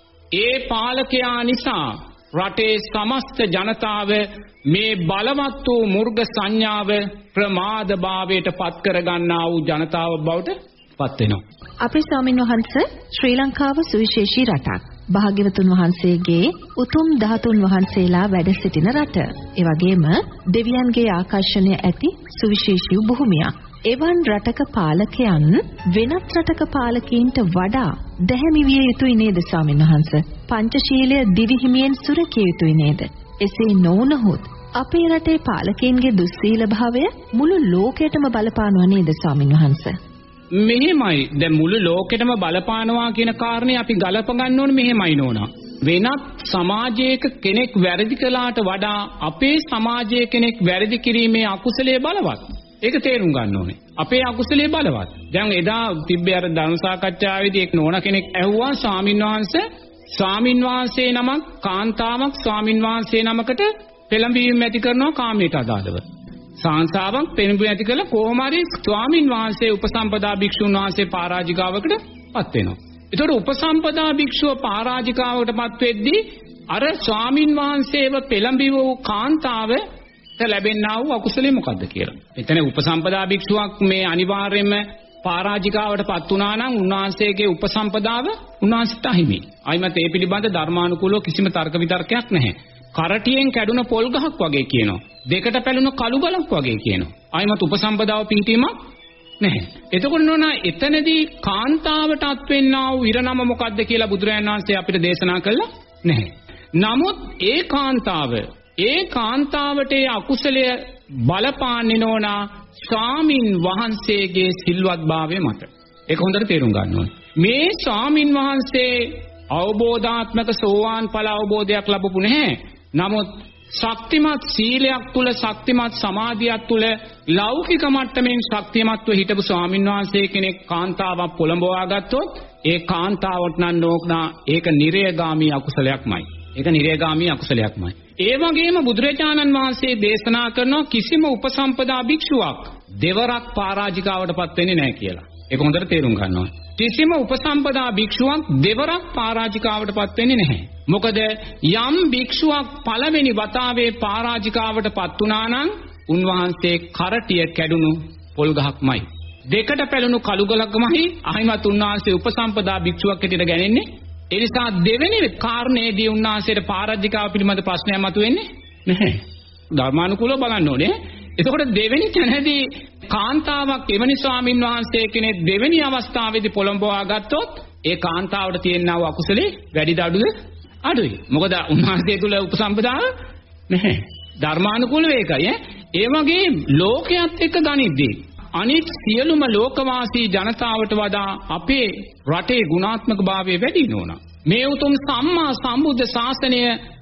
ඒ පාලකයා නිසා රටේ සමස්ත ජනතාව මේ බලවත් වූ මුර්ග සංඥාව ප්‍රමාදභාවයට පත් කර ගන්නා වූ ජනතාව බවට පත් වෙනවා. අපේ ස්වාමින් වහන්සේ ශ්‍රී ලංකාව සුවිශේෂී රටක්. භාග්‍යවතුන් වහන්සේගේ උතුම් ධාතුන් වහන්සේලා වැඩ සිටින රට. ඒ වගේම දෙවියන්ගේ ආකර්ෂණය ඇති සුවිශේෂී භූමියක්. එවන් රටක පාලකයන් වෙනත් රටක පාලකීන්ට වඩා දැහැමි විය යුතුයි නේද ස්වාමීන් වහන්සේ? පංචශීලය දිවිහිමියෙන් සුරකිය යුතුයි නේද? එසේ නොවුනහොත් අපේ රටේ පාලකයන්ගේ දුස්සීල භාවය මුළු ලෝකෙටම බලපානවා නේද ස්වාමීන් වහන්සේ? මෙහෙමයි. දැන් මුළු ලෝකෙටම බලපානවා කියන කාරණේ අපි ගලප ගන්න ඕනේ මෙහෙමයි නෝනා. වෙනත් සමාජයක කෙනෙක් වැරදි කළාට වඩා අපේ සමාජයේ කෙනෙක් වැරදි කිරීමේ අකුසලයේ බලවත්. ඒක තේරුම් ගන්න ඕනේ. අපේ අකුසලයේ බලවත්. දැන් එදා තිබ්බේ අර ධර්ම සාකච්ඡාවේදී එක් නෝනා කෙනෙක් ඇහුවා ස්වාමින්වහන්සේ ස්වාමින්වහන්සේ නමක් කාන්තාවක් ස්වාමින්වහන්සේ නමකට පෙළඹවීම ඇති කරනවා කාමයට අදාළව. සංසාවක් පෙළඹුම් ඇති කළ කොහොම හරි ස්වාමින්වහන්සේ උපසම්පදා භික්ෂුන් වහන්සේ පරාජිකාවකට පත් වෙනවා. ඒතකොට උපසම්පදා භික්ෂුව පරාජිකාවකට පත් වෙද්දී අර ස්වාමින්වහන්සේව පෙළඹිවූ කාන්තාවට ලැබෙනා වූ අකුසලේ මොකද්ද කියලා. එතන උපසම්පදා භික්ෂුවක් මේ අනිවාර්යයෙන්ම පරාජිකාවට පත් වුණා නම් උන්වහන්සේගේ උපසම්පදාව උන්වහන්සේට අහිමි. ආයිමත් ඒ පිළිබඳ ධර්මානුකූලව කිසිම තර්ක විතර්කයක් නැහැ. කරටියෙන් කැඩුන පොල් ගහක් වගේ කියනවා. දෙකට පැලුන කළු ගලක් වගේ කියනවා. ආයිමත් උපසම්පදාව පිහිටීමක් නැහැ. එතකොට නෝනා එතනදී කාන්තාවට අත්වෙන්නා වූ ඉරණම මොකද්ද කියලා බුදුරජාණන් වහන්සේ අපිට දේශනා කළා නැහැ. නමුත් ඒ කාන්තාව ඒ කාන්තාවට ඒ අකුසලය බලපාන්නේ නෝනා ස්වාමින් වහන්සේගේ සිල්වත්භාවය මත. ඒක හොඳට තේරුම් ගන්න ඕනේ. මේ ස්වාමින් වහන්සේ අවබෝධාත්මක සෝවාන් ඵල අවබෝධයක් ලැබපු නැහැ. නමුත් ශක්තිමත් සීලයක් තුල ශක්තිමත් සමාධියක් තුල ලෞකික මට්ටමින් ශක්තිමත්ව හිටපු ස්වාමින් වහන්සේ කෙනෙක් කාන්තාවක් පොළඹවා ගත්තොත් ඒ කාන්තාවට නම් නෝකනා ඒක නිරයගාමී අකුසලයක්මයි. ඒක නිරයගාමී අකුසලයක්මයි. ඒ වගේම බුදුරජාණන් වහන්සේ දේශනා කරන කිසිම උපසම්පදා භික්ෂුවක් දෙවරක් පරාජිකාවටපත් වෙන්නේ නැහැ කියලා. ඒක හොඳට තේරුම් ගන්න ඕනේ. කිසිම උපසම්පදා භික්ෂුවක් දෙවරක් පරාජිකාවටපත් වෙන්නේ නැහැ. මොකද යම් භික්ෂුවක් පළවෙනි වතාවේ පරාජිකාවටපත් වුණා නම් උන්වහන්සේ කරටිය කැඩුණු පොල් ගහක්මයි. දෙකට පැලුණු කළු ගලක්මයි අහිමත් උන්වහන්සේ උපසම්පදා භික්ෂුවක් හැටියට ගන්නේ. ඒ නිසා දෙවෙනි කාරණේදී උන්වහන්සේට පරාජිකාව පිළිබඳ ප්‍රශ්නයක් මතුවෙන්නේ නැහැ. ධර්මානුකූලව බලන්න ඕනේ. එතකොට දෙවෙනි තැනදී කාන්තාවක් එවැනි ස්වාමින් වහන්සේ කෙනෙක් දෙවෙනි අවස්ථාවේදී පොළඹවා ගත්තොත් ඒ කාන්තාවට තියෙනා වූ අකුසලේ වැඩිද අඩුද? අඩුයි. මොකද උන්වහන්සේ තුල උපසම්පදාව නැහැ. ධර්මානුකූලව ඒකයි. ඒ වගේ ලෝකයක් එක්ක ගනිද්දී අනිත් සියලුම ලෝකවාසී ජනතාවට වඩා අපේ රටේ ගුණාත්මක භාවය වැඩි නෝනා. මේ උතුම් සම්මා සම්බුද්ධ ශාසනය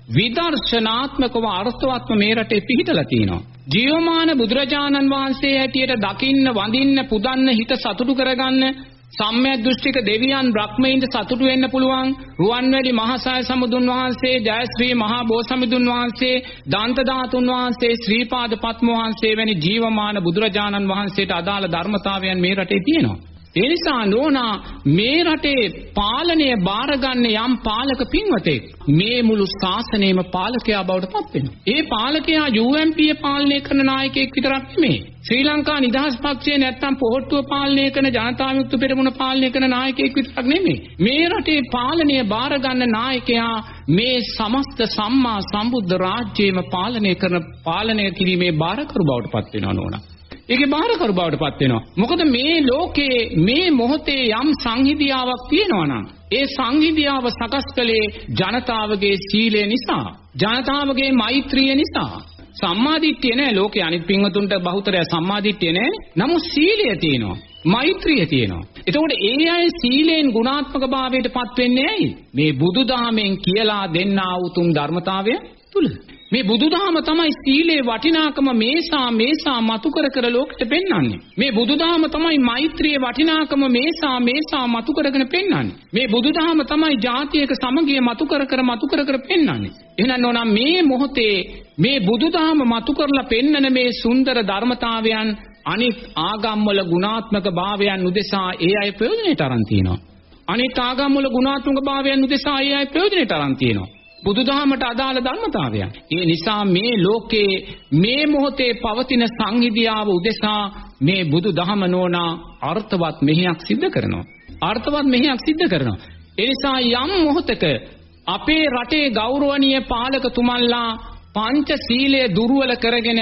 විදර්ශනාත්මකව අර්ථවත්ව මේ රටේ පිහිටලා තියෙනවා. ජීවමාන බුදුරජාණන් වහන්සේ හැටියට දකින්න, වඳින්න, පුදන්න, හිත සතුටු කරගන්න, සම්‍යක් දෘෂ්ටික දෙවියන් බ්‍රහ්මයින්ද සතුටු වෙන්න පුළුවන්. රුවන්වැලි මහසය සමුදුන් වහන්සේ, ජයශ්‍රී මහා බෝසමිඳුන් වහන්සේ, දන්තධාතුන් වහන්සේ, ශ්‍රීපාද පද්ම වහන්සේ වැනි ජීවමාන බුදුරජාණන් වහන්සේට අදාළ ධර්මතාවයන් මේ රටේ තියෙනවා. ඒ නිසා නෝනා මේ රටේ පාලනය බාරගන්න යම් පාලක පින්වතෙක් මේ මුළු ශාසනයේම පාලකයා බවට පත් වෙනවා. ඒ පාලකයා යූ එම් පී පාලනය කරන නායකයෙක් විතරක් නෙමෙයි. ශ්‍රී ලංකා නිදහස් පක්ෂයේ නැත්තම් පොහොට්ටුව පාලනය කරන ජනතා විමුක්ති පෙරමුණ පාලනය කරන නායකයෙක් විතරක් නෙමෙයි. මේ රටේ පාලනය බාරගන්න නායකයා මේ සමස්ත සම්මා සම්බුද්ධ රාජ්‍යයේම පාලනය කරන පාලනය කිරීමේ බාරකරු බවට පත් වෙනවා නෝනා. ඒකේ බාරකරු බවට පත් වෙනවා. මොකද මේ ලෝකේ මේ මොහොතේ යම් සංහිඳියාවක් තියෙනවා නම් ඒ සංහිඳියාව සකස් කළේ ජනතාවගේ සීලය නිසා, ජනතාවගේ මෛත්‍රිය නිසා. සම්මාදිට්ඨිය නෑ ලෝකේ අනිත් පින්වතුන්ට බහුතරය සම්මාදිට්ඨිය නෑ. නමුත් සීලය තියෙනවා, මෛත්‍රිය තියෙනවා. එතකොට ඒ අය සීලෙන් ගුණාත්මක භාවයට පත් වෙන්නේ ඇයි? මේ බුදුදහමෙන් කියලා දෙන්නා උතුම් ධර්මතාවය තුල. මේ බුදුදහම තමයි සීලේ වටිනාකම මේසා මේසා මතු කර කර ලෝකෙට පෙන්වන්නේ. මේ බුදුදහම තමයි මෛත්‍රියේ වටිනාකම මේසා මේසා මතු කරගෙන පෙන්වන්නේ. මේ බුදුදහම තමයි ජාතියක සමගිය මතු කර කර මතු කර කර පෙන්වන්නේ. එහෙනම් නෝනා මේ මොහොතේ මේ බුදුදහම මතු කරලා පෙන්වන මේ සුන්දර ධර්මතාවයන් අනිත් ආගම්වල ගුණාත්මක භාවයන් උදෙසා ඒ අය ප්‍රයෝජනෙට අරන් තිනවා. අනිත් ආගම්වල ගුණාත්මක භාවයන් උදෙසා ඒ අය ප්‍රයෝජනෙට අරන් තිනවා. බුදුදහමට අදාළ ධර්මතාවයන්. ඒ නිසා මේ ලෝකේ මේ මොහොතේ පවතින සංහිඳියාව උදෙසා මේ බුදුදහම නෝනා අර්ථවත් මෙහෙයක් සිද්ධ කරනවා. අර්ථවත් මෙහෙයක් සිද්ධ කරනවා. ඒ නිසා යම් මොහොතක අපේ රටේ ගෞරවනීය පාලකතුමන්ලා පංච සීලය දුර්වල කරගෙන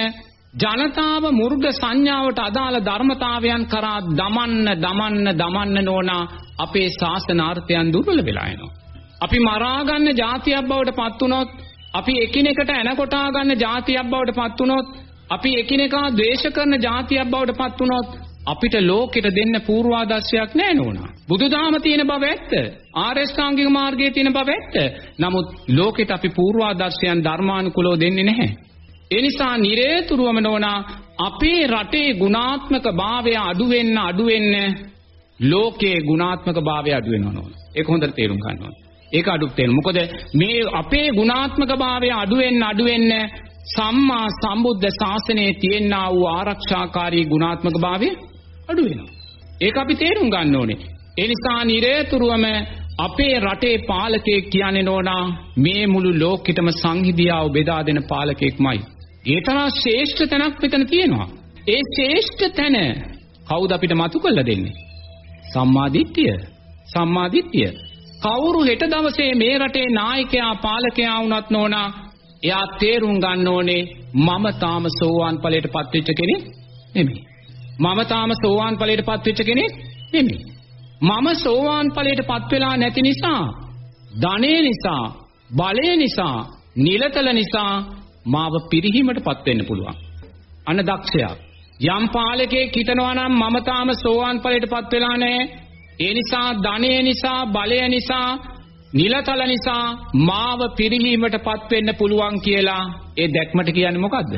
ජනතාව මුර්ග සංඥාවට අදාළ ධර්මතාවයන් කරා දමන්න දමන්න දමන්න නෝනා අපේ ශාසනාර්ථයන් දුර්වල වෙලා යනවා. අපි මරා ගන්න જાතියක් බවට පත් වුණොත්, අපි එකිනෙකට එන කොටා ගන්න જાතියක් බවට පත් වුණොත්, අපි එකිනෙකා ද්වේෂ කරන જાතියක් බවට පත් වුණොත් අපිට ලෝකෙට දෙන්න පූර්වාදර්ශයක් නැහැ නෝනා. බුදුදහම තියෙන බව ඇත්ත. ආර්ය ශ්‍රාංගික මාර්ගයේ තියෙන බව ඇත්ත. නමුත් ලෝකෙට අපි පූර්වාදර්ශයන් ධර්මානුකූලව දෙන්නේ නැහැ. ඒ නිසා නිරේතුරුවම නෝනා අපේ රටේ ගුණාත්මක භාවය අඩු වෙන්න අඩු වෙන්න ලෝකයේ ගුණාත්මක භාවය අඩු වෙනවා නෝනා. ඒක හොඳට තේරුම් ගන්න ඕනේ. ඒක අඩු තේරුම්. මොකද මේ අපේ ගුණාත්මක භාවය අඩු වෙන්න අඩු වෙන්න සම්මා සම්බුද්ධ ශාසනයේ තියෙනා වූ ආරක්ෂාකාරී ගුණාත්මක භාවය අඩු වෙනවා. ඒක අපි තේරුම් ගන්න ඕනේ. ඒ නිසා නිරේතුරුවම අපේ රටේ පාලකයෙක් කියන්නේ නෝනා මේ මුළු ලෝකෙටම සංහිඳියාව බෙදා දෙන පාලකයෙක්මයි. ඒ තරම් ශ්‍රේෂ්ඨ තැනක් මෙතන තියෙනවා. ඒ ශ්‍රේෂ්ඨ තැන කවුද අපිට මතු කරලා දෙන්නේ? සම්මා දිට්ඨිය. සම්මා දිට්ඨිය. කවුරු හෙට දවසේ මේ රටේ නායකයා පාලකයා වුණත් නෝනා එයා තේරුම් ගන්න ඕනේ මම තාම සෝවාන් ඵලයට පත් වෙච්ච කෙනෙක් නෙමෙයි. මම තාම සෝවාන් ඵලයට පත් වෙච්ච කෙනෙක් නෙමෙයි. මම සෝවාන් ඵලයට පත් වෙලා නැති නිසා, ධනෙ නිසා, බලය නිසා, නිලතල නිසා මාව පිරිහීමට පත් වෙන්න පුළුවන්. අන්න දක්ෂයා. යම් පාලකයෙක් හිතනවා නම් මම තාම සෝවාන් ඵලයට පත් වෙලා නැහැ. ඒ නිසා ධනෙ නිසා, බලය නිසා, නිලතල නිසා මාව පිරිහීමට පත් වෙන්න පුළුවන් කියලා ඒ දැක්මට කියන්නේ මොකද්ද?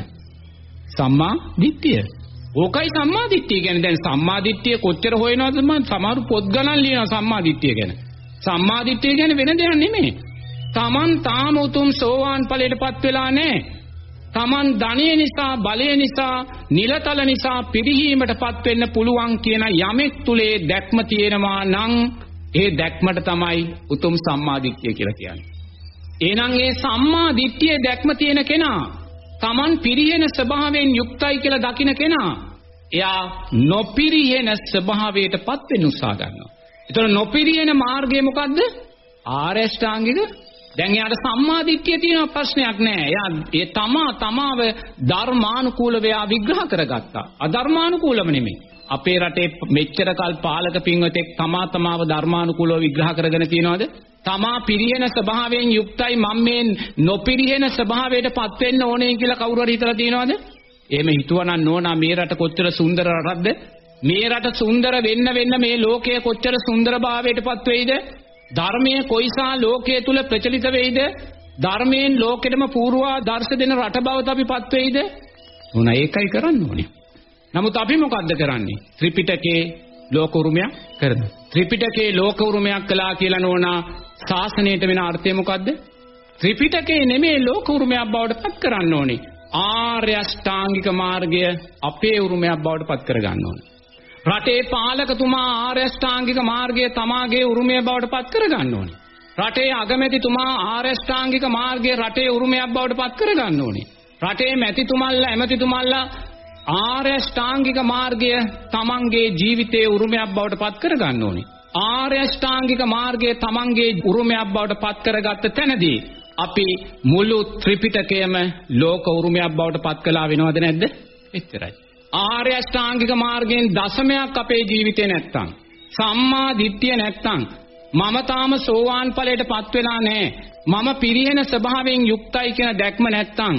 සම්මා දිට්ඨිය. ඕකයි සම්මා දිට්ඨිය කියන්නේ. දැන් සම්මා දිට්ඨිය කොච්චර හොයනවද මම සමහර පොත් ගණන් ලියනවා සම්මා දිට්ඨිය ගැන. සම්මා දිට්ඨිය කියන්නේ වෙන දෙයක් නෙමෙයි. Taman තාම උතුම් සෝවාන් ඵලයටපත් වෙලා නැහැ. Taman ධනෙ නිසා, බලය නිසා, නිලතල නිසා පිරිහීමටපත් වෙන්න පුළුවන් කියන යමෙක් තුලේ දැක්ම තියෙනවා නම් ඒ දැක්මට තමයි උතුම් සම්මා දිට්ඨිය කියලා කියන්නේ. එහෙනම් ඒ සම්මා දිට්ඨියේ දැක්ම තියෙන කෙනා Taman පිරිහෙන ස්වභාවයෙන් යුක්තයි කියලා දකින කෙනා එයා නොපිරිහෙන ස්වභාවයටපත් වෙන්න උත්සාහ ගන්නවා. ඒතර නොපිරිහෙන මාර්ගය මොකද්ද? ආර්ය ශ්‍රාංගික. දැන් එයාට සම්මා දිට්ඨිය තියෙන ප්‍රශ්නයක් නෑ. එයා ඒ තමා තමාව ධර්මානුකූලව එයා විග්‍රහ කරගත්තා. අධර්මානුකූලව නෙමෙයි. අපේ රටේ මෙච්චර කල් පාලක පින්වතෙක් තමා තමාව ධර්මානුකූලව විග්‍රහ කරගෙන තියනවද? තමා පිරිහෙන ස්වභාවයෙන් යුක්තයි මම මේ නොපිරිහෙන ස්වභාවයටපත් වෙන්න ඕනේ කියලා කවුරු හරි හිතලා තියනවද? එහෙම හිතුවනම් නෝනා මේ රට කොච්චර සුන්දර රටක්ද? මේ රට සුන්දර වෙන්න වෙන්න මේ ලෝකය කොච්චර සුන්දරභාවයටපත් වෙයිද? ධර්මයේ කොයිසා ලෝකයේ තුල ප්‍රචලිත වෙයිද? ධර්මයෙන් ලෝකෙටම පූර්වාදර්ශ දෙන රට බවට අපිපත් වෙයිද? නෝනා ඒකයි කරන්න ඕනේ. නමුත් අපි මොකද්ද කරන්නේ? ත්‍රිපිටකේ ලෝක උරුමයක් කරනවා. ත්‍රිපිටකේ ලෝක උරුමයක් කළා කියලා නෝනා ශාසනයට වෙන අර්ථය මොකද්ද? ත්‍රිපිටකේ නෙමෙයි ලෝක උරුමයක් බවට පත් කරන්න ඕනේ. ආර්ය අෂ්ටාංගික මාර්ගය අපේ උරුමයක් බවට පත් කරගන්න ඕනේ. රටේ පාලකතුමා ආර්ය අෂ්ටාංගික මාර්ගය තමාගේ උරුමය බවට පත් කරගන්න ඕනේ. රටේ අගමැතිතුමා ආර්ය අෂ්ටාංගික මාර්ගය රටේ උරුමයක් බවට පත් කරගන්න ඕනේ. රටේ මැතිතුමල්ලා ඇමතිතුමල්ලා ආර්ය ශ්‍රාංගික මාර්ගය තමන්ගේ ජීවිතයේ උරුමයක් බවට පත් කරගන්න ඕනේ. ආර්ය ශ්‍රාංගික මාර්ගය තමන්ගේ උරුමයක් බවට පත් කරගත්ත තැනදී අපි මුළු ත්‍රිපිටකයම ලෝක උරුමයක් බවට පත් කළා වෙනවද නැද්ද? එච්චරයි. ආර්ය ශ්‍රාංගික මාර්ගයෙන් දශමයක් අපේ ජීවිතේ නැත්තම්, සම්මා දිට්ඨිය නැත්තම්, මම තාම සෝවාන් ඵලයට පත් වෙලා නැහැ, මම පිරිහෙන ස්වභාවයෙන් යුක්තයි කියන දැක්ම නැත්තම්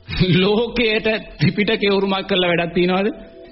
ලෝකයට ත්‍රිපිටකේ උරුමක් කරලා වැඩක් තියනවද?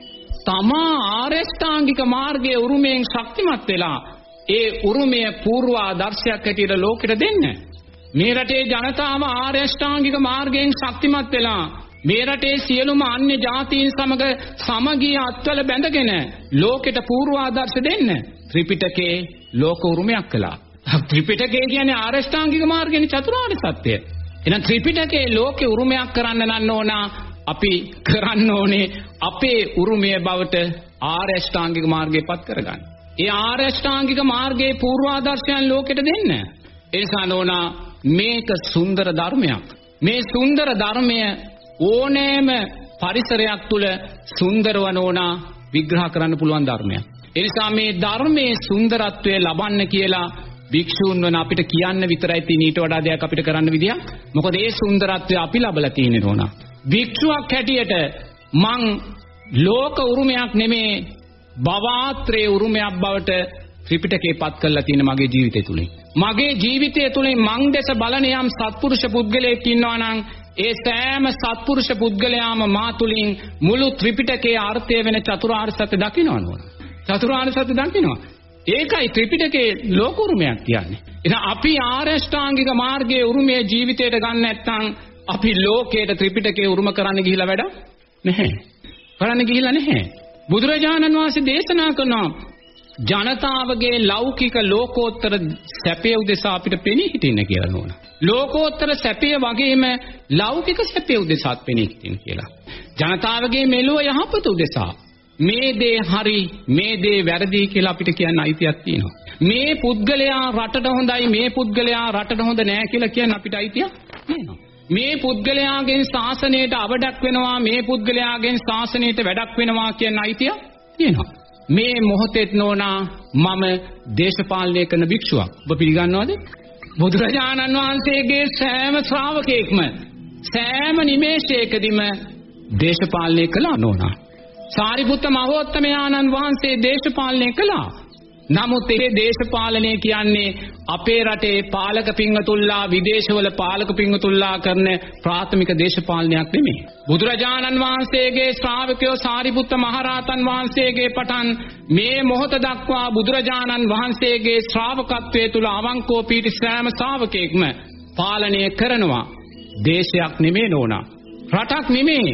තමා ආර්ය ශ්‍රාංගික මාර්ගයේ උරුමයෙන් ශක්තිමත් වෙලා ඒ උරුමය පූර්වාදර්ශයක් හැටියට ලෝකෙට දෙන්න. මේ රටේ ජනතාව ආර්ය ශ්‍රාංගික මාර්ගයෙන් ශක්තිමත් වෙලා මේ රටේ සියලුම අන්‍ය ජාතීන් සමග සමගිය අත්වල බැඳගෙන ලෝකෙට පූර්වාදර්ශ දෙන්න ත්‍රිපිටකේ ලෝක උරුමයක් කළා. ත්‍රිපිටකය කියන්නේ ආර්ය ශ්‍රාංගික මාර්ගයේ චතුරාර්ය සත්‍යය. එහෙනම් ත්‍රිපිටකේ ලෝකේ උරුමයක් කරන්න නම් ඕන අපි කරන්න ඕනේ අපේ උරුමය බවට ආර්ය අෂ්ටාංගික මාර්ගයපත් කරගන්න. ඒ ආර්ය අෂ්ටාංගික මාර්ගයේ පූර්වාදර්ශයන් ලෝකෙට දෙන්න. ඒ නිසා නෝනා මේක සුන්දර ධර්මයක්. මේ සුන්දර ධර්මය ඕනෑම පරිසරයක් තුල සුන්දරව නෝනා විග්‍රහ කරන්න පුළුවන් ධර්මයක්. ඒ නිසා මේ ධර්මයේ සුන්දරත්වය ලබන්න කියලා භික්ෂූන් වන අපිට කියන්න විතරයි තියෙන, ඊට වඩා දෙයක් අපිට කරන්න විදියක්. මොකද ඒ සුන්දරත්වය අපි ලබලා තියෙන්නේ නෝනා. භික්ෂුවක් හැටියට මං ලෝක උරුමයක් නෙමේ භවාත්‍රේ උරුමයක් බවට ත්‍රිපිටකේ පත් කරලා තියෙන මගේ ජීවිතය තුලින්. මගේ ජීවිතය තුලින් මං දැස බලන යම් සත්පුරුෂ පුද්ගලයෙක් ඉන්නවා නම් ඒ සෑම සත්පුරුෂ පුද්ගලයාම මා තුලින් මුළු ත්‍රිපිටකයේ අර්ථය වෙන චතුරාර්ය සත්‍ය දකින්න ඕන. චතුරාර්ය සත්‍ය දකින්නවා. ඒකයි ත්‍රිපිටකයේ ලෝක උරුමයක් කියන්නේ. එහෙනම් අපි ආර්ය අෂ්ටාංගික මාර්ගයේ උරුමයේ ජීවිතයට ගන්න නැත්නම් අපි ලෝකයට ත්‍රිපිටකයේ උරුම කරන්න ගිහිලා වැඩ නැහැ. කරන්න ගිහිලා නැහැ. බුදුරජාණන් වහන්සේ දේශනා කරනවා ජනතාවගේ ලෞකික ලෝකෝත්තර සැපය උදෙසා අපිට පෙනී හිටින්න කියලා නෝන. ලෝකෝත්තර සැපය වගේම ලෞකික සැපය උදෙසාත් පෙනී හිටින්න කියලා. ජනතාවගේ මෙලොව යහපත උදෙසා මේ දේ හරි මේ දේ වැරදි කියලා අපිට කියන්න අයිතියක් තියෙනවා. මේ පුද්ගලයා රටට හොඳයි මේ පුද්ගලයා රටට හොඳ නෑ කියලා කියන්න අපිට අයිතියක් තියෙනවා. මේ පුද්ගලයාගෙන් ශාසනයට අවඩක් වෙනවා මේ පුද්ගලයාගෙන් ශාසනයට වැඩක් වෙනවා කියන අයිතිය තියෙනවා. මේ මොහොතේත් නෝනා මම දේශපාලනය කරන භික්ෂුවක්. ඔබ පිළිගන්නවද? බුදුරජාණන් වහන්සේගේ සෑම ශ්‍රාවකෙක්ම සෑම නිමේෂයකදීම දේශපාලනය කළා නෝනා. සාරිපුත්ත මහෝත්තමයාණන් වහන්සේ දේශපාලනය කළා. නමුත් ඒ දේශපාලනය කියන්නේ අපේ රටේ පාලක පින්වතුන්ලා විදේශවල පාලක පින්වතුන්ලා කරන ප්‍රාථමික දේශපාලනයක් නෙමෙයි. බුදුරජාණන් වහන්සේගේ ශ්‍රාවකයෝ සාරිපුත්ත මහරහතන් වහන්සේගේ පටන් මේ මොහොත දක්වා බුදුරජාණන් වහන්සේගේ ශ්‍රාවකත්වයේ තුල අවංකව පිහිටි සෑම ශ්‍රාවකෙක්ම පාලනය කරනවා. දේශයක් නෙමෙයි නෝනා. රටක් නෙමෙයි.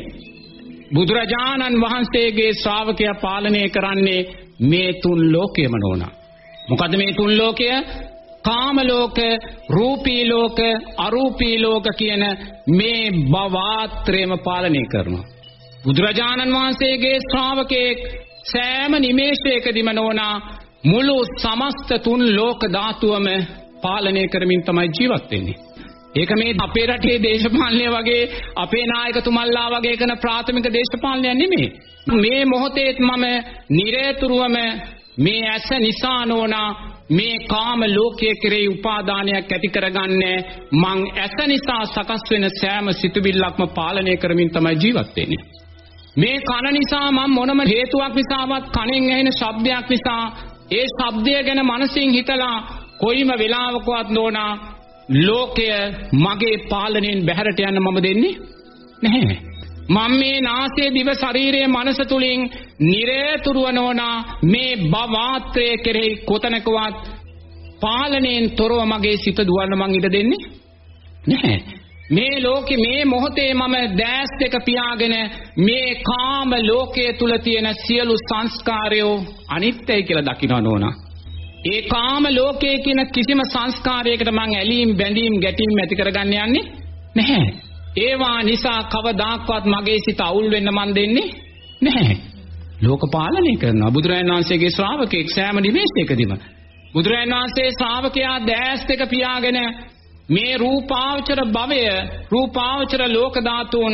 බුදුරජාණන් වහන්සේගේ ශ්‍රාවකයා පාලනය කරන්නේ මේ තුන් ලෝකයම නෝනා. මොකද මේ තුන් ලෝකය? කාම ලෝක, රූපී ලෝක, අරූපී ලෝක කියන මේ භවත්‍රයම පාලනය කරනවා. බුදුරජාණන් වහන්සේගේ ශ්‍රාවකෙක් සෑම නිමේෂයකදීම නෝනා මුළු සමස්ත තුන් ලෝක ධාතුවම පාලනය කරමින් තමයි ජීවත් වෙන්නේ. ඒක මේ අපේ රටේ දේශපාලනය වගේ අපේ නායකතුමල්ලා වගේ කරන ප්‍රාථමික දේශපාලනය නෙමෙයි. මේ මොහොතේත් මම නිරේතුරුවම මේ ඇස නිසා නෝනා මේ කාම ලෝකයේ කෙරෙහි උපාදානයක් ඇති කරගන්නේ මං ඇස නිසා සකස් වෙන සෑම සිතුවිල්ලක්ම පාලනය කරමින් තමයි ජීවත් වෙන්නේ. මේ කන නිසා මම මොනම හේතුවක් නිසාවත් කනෙන් ඇහෙන ශබ්දයක් නිසා ඒ ශබ්දය ගැන මනසින් හිතලා කොයිම වෙලාවකවත් නෝනා ලෝකය මගේ පාලනයෙන් බැහැරට යන්න මම දෙන්නේ නැහැ. මම මේ නාසය දිව ශරීරයේ මනස තුලින් නිරේතුරුව නෝනා මේ භවත්‍රය කෙරෙහි කොතනකවත් පාලනයෙන් තොරව මගේ සිත දුවන්න මං ඉඩ දෙන්නේ නැහැ. මේ ලෝකේ මේ මොහොතේ මම දැස් දෙක පියාගෙන මේ කාම ලෝකයේ තුල තියෙන සියලු සංස්කාරයෝ අනිත්‍යයි කියලා දකින්න නෝනා. ඒ කාම ලෝකයේ කියන කිසිම සංස්කාරයකට මං ඇලීම් බැඳීම් ගැටීම් ඇති කරගන්න යන්නේ නැහැ. ඒවා නිසා කවදාක්වත් මගේ සිත අවුල් වෙන්න මන් දෙන්නේ නැහැ. ලෝක පාලනය කරනවා බුදුරජාණන් වහන්සේගේ ශ්‍රාවකෙක් සෑම නිමේෂයකදීම. බුදුරජාණන් වහන්සේ ශ්‍රාවකයා දැස් දෙක පියාගෙන මේ රූපාවචර භවය රූපාවචර ලෝක ධාතුන්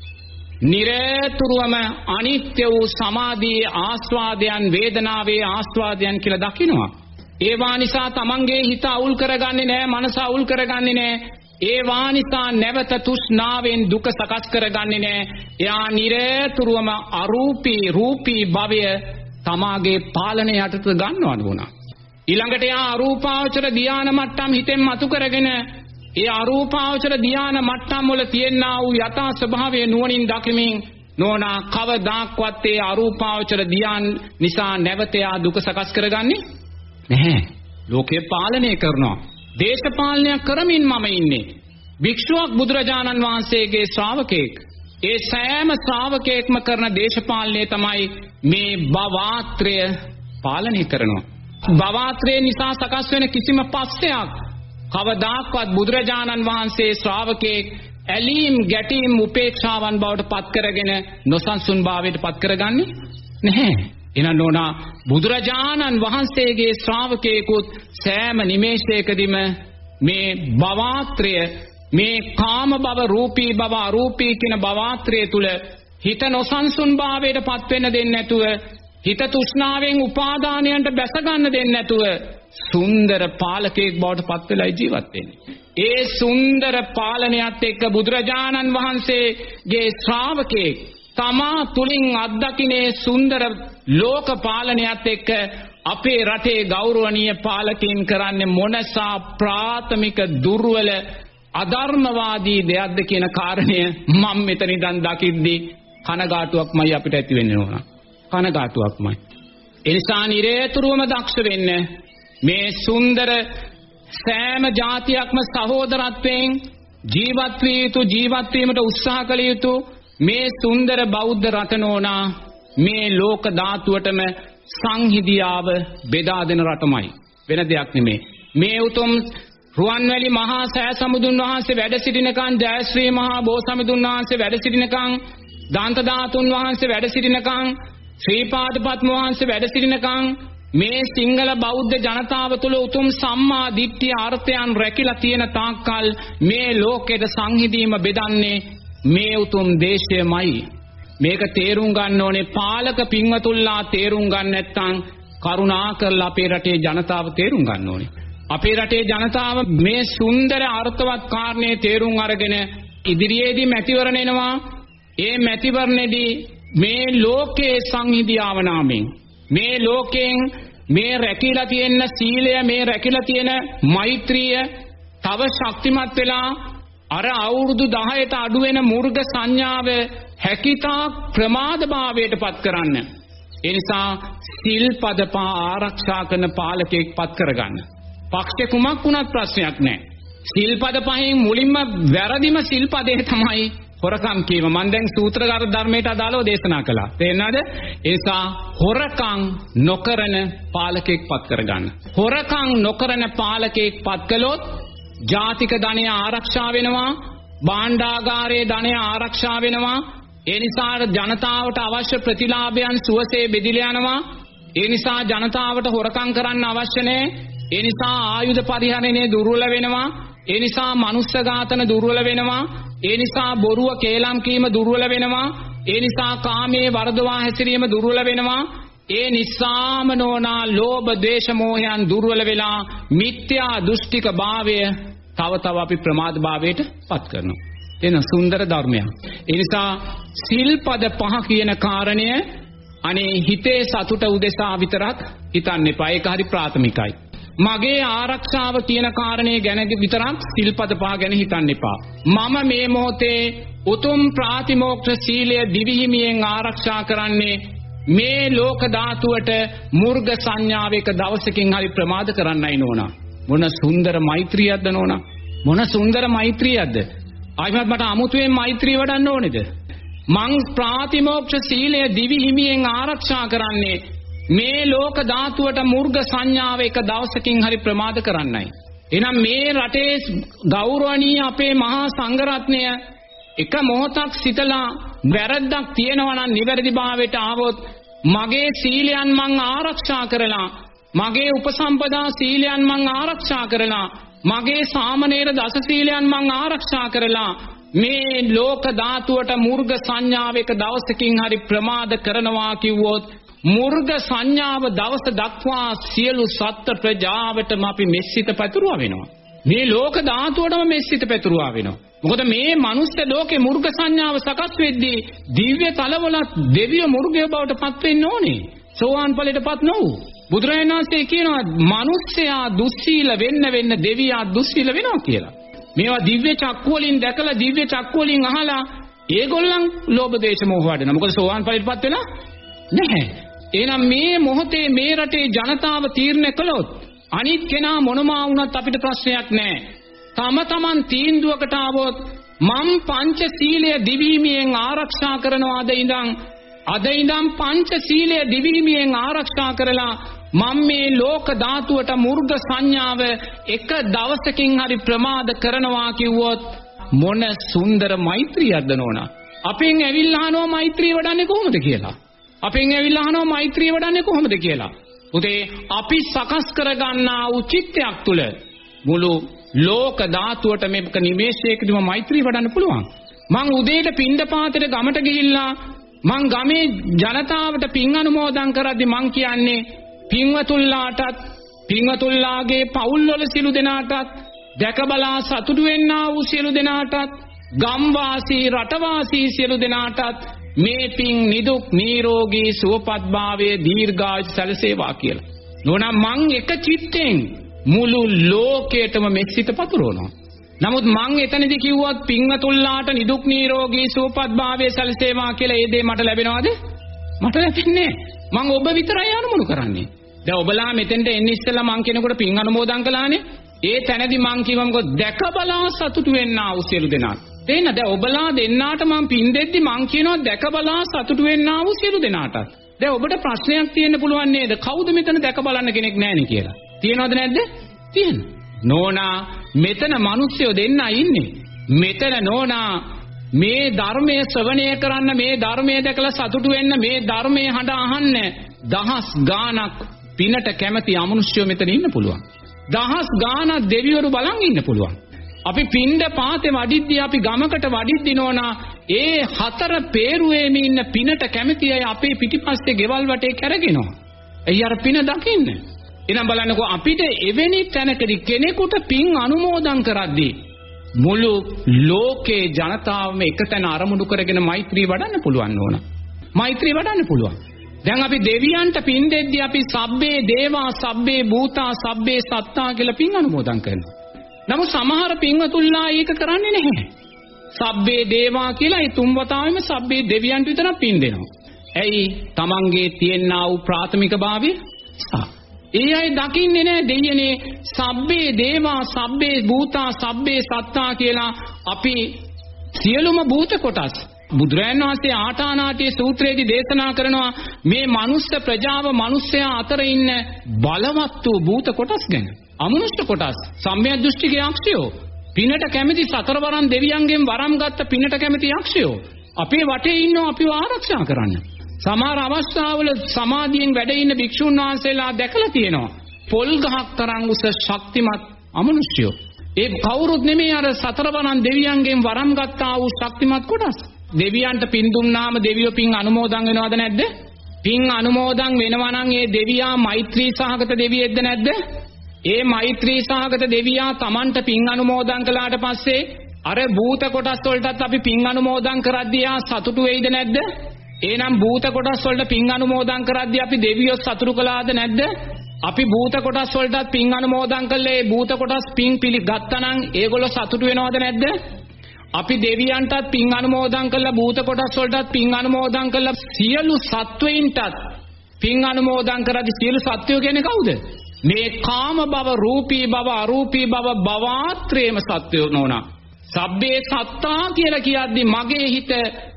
නිරතුරුවම අනිත්‍ය වූ සමාධියේ ආස්වාදයන් වේදනාවේ ආස්වාදයන් කියලා දකිනවා. ඒවා නිසා තමන්ගේ හිත අවුල් කරගන්නේ නැහැ, මනස අවුල් කරගන්නේ නැහැ. ඒවා නිසා නැවත තෘෂ්ණාවෙන් දුක සකස් කරගන්නේ නැහැ. එයා නිරතුරුවම අරූපී රූපී භවය තමාගේ පාලනය යටතට ගන්නවා නෝනා. ඊළඟට එයා අරූපාවචර ධාන මට්ටම් හිතෙන් මතු කරගෙන ඒ අරූපාවචර ධාන මට්ටම් වල තියෙනා වූ යථා ස්වභාවය නුවණින් දකිමින් නෝනා කවදාක්වත් ඒ අරූපාවචර ධාන නිසා නැවත එයා දුක සකස් කරගන්නේ නැහැ. ලෝකය පාලනය කරනවා. දේශපාලනයක් කරමින් මම ඉන්නේ. භික්ෂුවක් බුදුරජාණන් වහන්සේගේ ශ්‍රාවකෙක්. ඒ සෑම ශ්‍රාවකෙක්ම කරන දේශපාලනය තමයි මේ භවත්‍රය පාලනය කරනවා. භවත්‍රය නිසා සකස් වෙන කිසිම පස්සයක් කවදාක්වත් බුදුරජාණන් වහන්සේ ශ්‍රාවකෙක් ඇලීම් ගැටීම් උපේක්ෂාවන් බවට පත් කරගෙන නොසන්සුන් භාවයට පත් කරගන්නේ නැහැ. එන නෝනා බුදුරජාණන් වහන්සේගේ ශ්‍රාවකයෙකුත් සෑම නිමේෂයකදීම මේ භවත්‍රය මේ කාම භව රූපී භව අරූපී කියන භවත්‍රය තුල හිත නොසන්සුන් භාවයට පත් වෙන්න දෙන්නේ නැතුව හිත තෘෂ්ණාවෙන් උපාදානයන්ට බැස ගන්න දෙන්නේ නැතුව සුන්දර පාලකයෙක් බවට පත් වෙලා ජීවත් වෙන්නේ. ඒ සුන්දර පාලනයත් එක්ක බුදුරජාණන් වහන්සේගේ ශ්‍රාවකයෙක් තමා තුලින් අත්දකින්නේ සුන්දර ලෝක පාලනයත් එක්ක අපේ රටේ ගෞරවනීය පාලකයන් කරන්නේ මොනසා ප්‍රාථමික දුර්වල අධර්මවාදී දෙයක්ද කියන කාරණය මම මෙතන ඉඳන් දකිද්දී කනගාටුවක්මයි අපිට ඇති වෙන්න ඕන. කනගාටුවක්මයි. ඒ නිසා නිරේතුරුවම දක්ෂ වෙන්න මේ සුන්දර සෑම ජාතියක්ම සහෝදරත්වයෙන් ජීවත් විය යුතු ජීවත් වීමට උත්සාහ කළ යුතු මේ සුන්දර බෞද්ධ රට නෝනා මේ ලෝක ධාතුවටම සංහිදියාව බෙදා දෙන රටමයි. වෙන දෙයක් නෙමෙයි. මේ උතුම් රුවන්වැලි මහා සෑ සමුදුන් වහන්සේ වැඩ සිටිනකන් ජයශ්‍රී මහා බෝසමිඳුන් වහන්සේ වැඩ සිටිනකන් දාන්ත ධාතුන් වහන්සේ වැඩ සිටිනකන් ශ්‍රීපාද පද්ම වහන්සේ වැඩ සිටිනකන් මේ සිංහල බෞද්ධ ජනතාව තුළ උතුම් සම්මා දිට්ඨිය අර්ථයන් රැකිලා තියෙන තාක්කල් මේ ලෝකෙට සංහිදීම බෙදන්නේ මේ උතුම් දේශයමයි. මේක තේරුම් ගන්න ඕනේ පාලක පින්වතුන්ලා තේරුම් ගන්න නැත්නම් කරුණාකරලා අපේ රටේ ජනතාව තේරුම් ගන්න ඕනේ. අපේ රටේ ජනතාව මේ සුන්දර අර්ථවත් කාරණේ තේරුම් අරගෙන ඉදිරියේදී මැතිවරණ එනවා. ඒ මැතිවරණෙදී මේ ලෝකයේ සංහිදියාව නාමයෙන් මේ ලෝකයෙන් මේ රැකිලා තියෙන සීලය මේ රැකිලා තියෙන මෛත්‍රිය තව ශක්තිමත් වෙලා අර අවුරුදු දහයට අඩු වෙන මුර්ග සංඥාව හැකිතා ප්‍රමාදභාවයට පත් කරන්න. ඒ නිසා සිල්පද පහ ආරක්ෂා කරන පාලකෙක් පත් කරගන්න. පක්ෂ කුමක් වුණත් ප්‍රශ්නයක් නැහැ. සිල්පද පහෙන් මුලින්ම වැරදිම සිල්පදේ තමයි හොරකම් කීම. මම දැන් සූත්‍රකාර ධර්මයට අදාළව දේශනා කළා. තේරෙනවද? ඒ නිසා හොරකම් නොකරන පාලකෙක් පත් කරගන්න. හොරකම් නොකරන පාලකෙක් පත් කළොත් ජාතික ධනය ආරක්ෂා වෙනවා, භාණ්ඩාගාරයේ ධනය ආරක්ෂා වෙනවා. ඒ නිසා ජනතාවට අවශ්‍ය ප්‍රතිලාභයන් සුවසේ බෙදිලා යනවා. ඒ නිසා ජනතාවට හොරකම් කරන්න අවශ්‍ය නැහැ. ඒ නිසා ආයුධ පරිහරණය දුර්වල වෙනවා. ඒ නිසා මනුස්ස ඝාතන දුර්වල වෙනවා. ඒ නිසා බොරුව කේලම් කීම දුර්වල වෙනවා. ඒ නිසා කාමයේ වර්ධවා හැසිරීම දුර්වල වෙනවා. ඒ නිසාම නෝනා ලෝභ ද්වේෂ මෝහයන් දුර්වල වෙලා මිත්‍යා දෘෂ්ටික භාවය තව තව අපි ප්‍රමාද භාවයට පත් කරනවා. එන සුන්දර ධර්මයක්. ඒ නිසා සිල්පද පහ කියන කාරණය අනේ හිතේ සතුට උදෙසා විතරක් හිතන්න එපා. ඒක හරි ප්‍රාථමිකයි. මගේ ආරක්ෂාව කියන කාරණේ ගැන විතරක් සිල්පද පහ ගැන හිතන්න එපා. මම මේ මොහොතේ උතුම් ප්‍රාතිමෝක්ෂ සීලය දිවිහිමියෙන් ආරක්ෂා කරන්නේ මේ ලෝක ධාතුවට මුර්ග සංඥාව එක දවසකින් හරි ප්‍රමාද කරන්නයි නෝනා. මොන සුන්දර මෛත්‍රියක්ද නෝනා. මොන සුන්දර මෛත්‍රියක්ද. ආයිමත් මට අමුතුවෙන් මෛත්‍රිය වඩන්න ඕනේද? මං ප්‍රාතිමෝක්ෂ සීලය දිවිහිමියෙන් ආරක්ෂා කරන්නේ මේ ලෝක ධාතුවට මුර්ග සංඥාව එක දවසකින් හරි ප්‍රමාද කරන්නයි. එහෙනම් මේ රටේ ගෞරවණීය අපේ මහා සංඝරත්නය එක මොහොතක් සිතලා වැරද්දක් තියෙනවා නම් නිවැරදිභාවයට ආවොත් මගේ සීලයන් මං ආරක්ෂා කරලා මගේ උපසම්පදා සීලයන් මං ආරක්ෂා කරලා මගේ සාමණේර දස සීලයන් මං ආරක්ෂා කරලා මේ ලෝක ධාතුවට මුර්ග සංඥාව එක දවසකින් හරි ප්‍රමාද කරනවා කිව්වොත් මුර්ග සංඥාව දවස දක්වා සියලු සත්ත්ව ප්‍රජාවටම අපි මෙස්සිත පැතුරුවා වෙනවා. මේ ලෝක ධාතුවටම මෙස්සිත පැතුරුවා වෙනවා. මොකද මේ මනුස්ස ලෝකේ මුර්ග සංඥාව සකස් වෙද්දී දිව්‍ය තලවලත් දෙවිය මුර්ගය බවට පත් වෙන්න ඕනේ. සෝවාන් ඵලයටපත් නොවු. බුදුරජාණන් වහන්සේ කියනවා මිනිස්සයා දුස්සීල වෙන්න වෙන්න දෙවියා දුස්සීල වෙනවා කියලා. මේවා දිව්‍ය චක්කු වලින් දැකලා දිව්‍ය චක්කු වලින් අහලා ඒගොල්ලන් ලෝභ දේශ මොහ වඩනවා. මොකද සෝවාන් ඵලයටපත් වෙලා නැහැ. එහෙනම් මේ මොහොතේ මේ රටේ ජනතාව තීරණය කළොත් අනිත් කෙනා මොනවා වුණත් අපිට ප්‍රශ්නයක් නැහැ. තම තමන් තීන්දුවකට ආවොත් මම් පංච සීලය දිවිහිමියෙන් ආරක්ෂා කරනවාද ඉඳන් අද ඉඳන් පංච සීලය දිවිහිමියෙන් ආරක්ෂා කරලා මම මේ ලෝක ධාතුවට මුර්ග සංඥාව එක දවසකින් හරි ප්‍රමාද කරනවා කිව්වොත් මොන සුන්දර මෛත්‍රියක්ද නෝනා. අපෙන් ඇවිල්ලා අහනවා මෛත්‍රිය වඩන්නේ කොහොමද කියලා. අපෙන් ඇවිල්ලා අහනවා මෛත්‍රිය වඩන්නේ කොහොමද කියලා. උදේ අපි සකස් කරගන්නා උචිතයක් තුල මුළු ලෝක ධාතුවට මේක නිමේෂයකදීම මෛත්‍රිය වඩන්න පුළුවන්. මං උදේට පින්ඩපාතේ ගමට ගිහිල්ලා මං ගමේ ජනතාවට පින් අනුමෝදන් කරද්දි මං කියන්නේ පින්වතුන්ලාටත් පින්වතුන්ලාගේ පවුල්වල සිළු දෙනාටත් දැකබලා සතුටු වෙන්නා වූ සියලු දෙනාටත් ගම්වාසී රටවාසී සියලු දෙනාටත් මේ පින් නිදුක් නිරෝගී සුවපත් භාවයේ දීර්ඝායුෂ සැලසේවා කියලා. නෝනා මං එක චිත්තෙන් මුළු ලෝකයටම මෙසිත පතුරවනවා. නමුත් මං එතනදී කිව්වත් පින්වතුන්ලාට නිදුක් නිරෝගී සුවපත් භාවයේ සැලසේවා කියලා ඒ දේ මට ලැබෙනවද? මට ලැබෙන්නේ මං ඔබ විතරයි අනුමත කරන්නේ. දැන් ඔබලා මෙතෙන්ට එන්න ඉස්සෙල්ලා මං කෙනෙකුට පින් අනුමෝදන් කළානේ. ඒ තැනදී මං කිව්වමකො දැක බලා සතුටු වෙන්නා වූ සියලු දෙනා. තේන්න දැන් ඔබලා දෙන්නාට මං පින් දෙද්දි මං කියනවා දැක බලා සතුටු වෙන්නා වූ සියලු දෙනාට. දැන් ඔබට ප්‍රශ්නයක් තියෙන්න පුළුවන් නේද? කවුද මෙතන දැක බලන්න කෙනෙක් නැණි කියලා? තියෙනවද නැද්ද? තියෙනවා. නෝනා මෙතන මිනිස්සුયો දෙන්න ඉන්නේ. මෙතන නෝනා මේ ධර්මයේ ශ්‍රවණය කරන්න, මේ ධර්මයේ දැකලා සතුටු වෙන්න, මේ ධර්මයේ හඬ අහන්න දහස් ගාණක් පිනට කැමති අමනුෂ්‍යයෝ මෙතන ඉන්න පුළුවන්. දහස් ගාණක් දෙවිවරු බලන් ඉන්න පුළුවන්. අපි පින්ඩ පාතේ වඩිද්දී අපි ගමකට වඩිද්දී නෝනා ඒ හතර පේරුවේම ඉන්න පිනට කැමති අය අපේ පිටිපස්සේ ගෙවල් වටේ කැරගෙනවා. එයි අර පින දකින්න. එනම් බලන්නකෝ අපිට එවැනි තැනකදී කෙනෙකුට පින් අනුමෝදන් කරද්දී මුළු ලෝකේ ජනතාවම එකතැන අරමුණු කරගෙන මෛත්‍රී වඩන්න පුළුවන් ඕන. මෛත්‍රී වඩන්න පුළුවන්. දැන් අපි දෙවියන්ට පින් දෙද්දී අපි සබ්බේ දේවා සබ්බේ භූතා සබ්බේ සත්තා කියලා පින් අනුමෝදන් කරනවා. නමුත් සමහර පින්වතුන්ලා ඒක කරන්නේ නැහැ. සබ්බේ දේවා කියලා ඒ තුන් වතාවෙම සබ්බේ දෙවියන්ට විතරක් පින් දෙනවා. ඇයි? තමන්ගේ තියෙනා වූ ප්‍රාථමික භාවය නිසා. ඒ අය දකින්නේ නැහැ දෙයනේ සබ්බේ දේවා සබ්බේ භූතා සබ්බේ සත්තා කියලා අපි සියලුම භූත කොටස් බුදුරයන් වහන්සේ ආටානාටිය සූත්‍රයේදී දේශනා කරනවා මේ මනුස්ස ප්‍රජාව මිනිස්සයා අතර ඉන්න බලවත් වූ භූත කොටස් ගැන. අමනුෂ්‍ය කොටස් සම්මිය දෘෂ්ටිකේ යක්ෂයෝ පිනට කැමති සතරවරන් දෙවියන්ගෙන් වරම් ගත්ත පිනට කැමති යක්ෂයෝ අපේ වටේ ඉන්නව අපිව ආරක්ෂා කරන්න. සමහර අවස්ථාවල සමාධියෙන් වැඩ ඉන්න භික්ෂුන් වහන්සේලා දැකලා තියෙනවා පොල් ගහක් තරම් උස ශක්තිමත් අමනුෂ්‍යයෝ. ඒ කවුරුත් නෙමෙයි අර සතරවරන් දෙවියන්ගෙන් වරම් ගත්තා වූ ශක්තිමත් කොටස්. දෙවියන්ට පින් දුන්නාම දෙවියෝ පින් අනුමෝදන් වෙනවද නැද්ද? පින් අනුමෝදන් වෙනවා නම් ඒ දෙවියා මෛත්‍රී සහගත දෙවියෙක්ද නැද්ද? ඒ මෛත්‍රී සහගත දෙවියා Tamanට පින් අනුමෝදන් කළාට පස්සේ අර භූත කොටස් වලටත් අපි පින් අනුමෝදන් කරද්දී ආ සතුටු වෙයිද නැද්ද? එහෙනම් භූත කොටස් වලට පින් අනුමෝදන් කරද්දී අපි දෙවියෝ සතුටු කළාද නැද්ද? අපි භූත කොටස් වලටත් පින් අනුමෝදන් කළේ ඒ භූත කොටස් පින් පිළිගත්තා නම් ඒගොල්ලෝ සතුටු වෙනවද නැද්ද? අපි දෙවියන්ටත් පින් අනුමෝදන් කළා භූත කොටස් වලටත් පින් අනුමෝදන් කළා සියලු සත්වයින්ටත් පින් අනුමෝදන් කරද්දී සියලු සත්වයෝ කියන්නේ කවුද? මේ කාම භව රූපී භව අරූපී භව භවාත්‍රේම සත්වයෝ නෝනා. සබ්බේ සත්තා කියලා කියද්දී මගේ හිත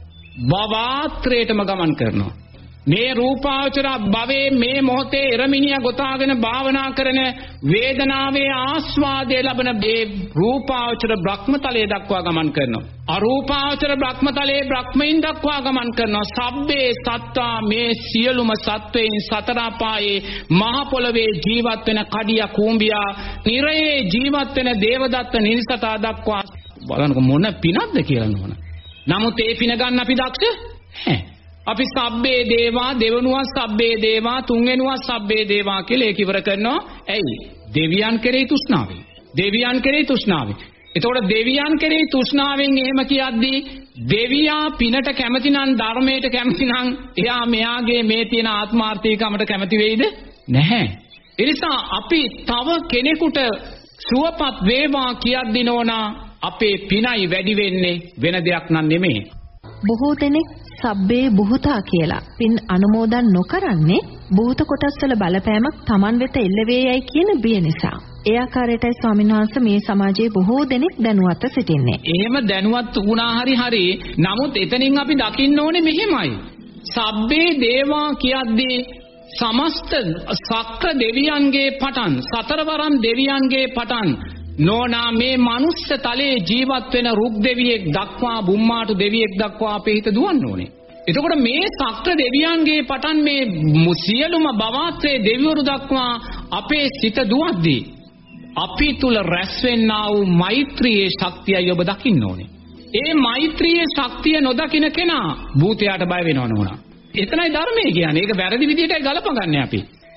භවාත්‍රේටම ගමන් කරනවා. මේ රූපාවචර භවයේ මේ මොහොතේ එරමිනිය ගොතාගෙන භාවනා කරන වේදනාවේ ආස්වාදය ලබන මේ රූපාවචර බ්‍රහ්මතලයේ දක්වා ගමන් කරනවා. අරූපාවචර බ්‍රහ්මතලයේ බ්‍රහ්මයින් දක්වා ගමන් කරනවා. සබ්බේ සත්තා මේ සියලුම සත්වයන් සතර අපායේ මහ පොළවේ ජීවත් වෙන කඩියා කූඹියා නිරයේ ජීවත් වෙන දේවදත්ත නිරිසතා දක්වා බලන්නකො මොන පිනක්ද කියලා නෝන. නමුත් ඒ පින ගන්න අපි දක්ෂ නැහැ. අපි සබ්බේ දේවා දෙවනුවක් සබ්බේ දේවා තුන්වෙනුවක් සබ්බේ දේවා කියලා ඒක ඉවර කරනවා. ඇයි? දෙවියන් කෙරෙහි තෘෂ්ණාවෙන්. දෙවියන් කෙරෙහි තෘෂ්ණාවෙන්. එතකොට දෙවියන් කෙරෙහි තෘෂ්ණාවෙන් එහෙම කියද්දී දෙවියා පිනට කැමති නම් ධර්මයට කැමති නම් එයා මෙයාගේ මේ තියෙන ආත්මාර්ථීකමට කැමති වෙයිද? නැහැ. ඒ නිසා අපි තව කෙනෙකුට සුවපත් වේවා කියද්දී නෝනා අපේ පිනයි වැඩි වෙන්නේ වෙන දෙයක් නන් නෙමෙයි. බොහෝ දෙනෙක් සබ්බේ බුහතා කියලා පින් අනුමෝදන් නොකරන්නේ භූත කොටස් වල බලපෑමක් Taman වෙත එල්ල වේයයි කියන බිය නිසා. ඒ ආකාරයටයි ස්වාමීන් වහන්සේ මේ සමාජයේ බොහෝ දෙනෙක් දැනුවත්ව සිටින්නේ. එහෙම දැනුවත් වුණා හරි හරි. නමුත් එතනින් අපි දකින්න ඕනේ මෙහෙමයි. සබ්බේ දේවා කියද්දී සමස්ත සක්‍ර දෙවියන්ගේ පටන් සතරවරම් දෙවියන්ගේ පටන් නෝනා මේ මනුස්ස තලයේ ජීවත් වෙන රුක් දෙවියෙක් දක්වා බුම්මාටු දෙවියෙක් දක්වා අපේ හිත දුවන්න ඕනේ. එතකොට මේ සක්‍ර දෙවියන්ගේ පටන් මේ සියලුම භවත්‍රයේ දෙවිවරු දක්වා අපේ සිත දුවද්දී අපි තුල රැස් වෙන්නා වූ මෛත්‍රියේ ශක්තියයි ඔබ දකින්න ඕනේ. ඒ මෛත්‍රියේ ශක්තිය නොදකින කෙනා භූතයාට බය වෙනව නෝනා. එතනයි ධර්මයේ කියන්නේ. ඒක වැරදි විදිහටයි ගලපගන්නේ අපි.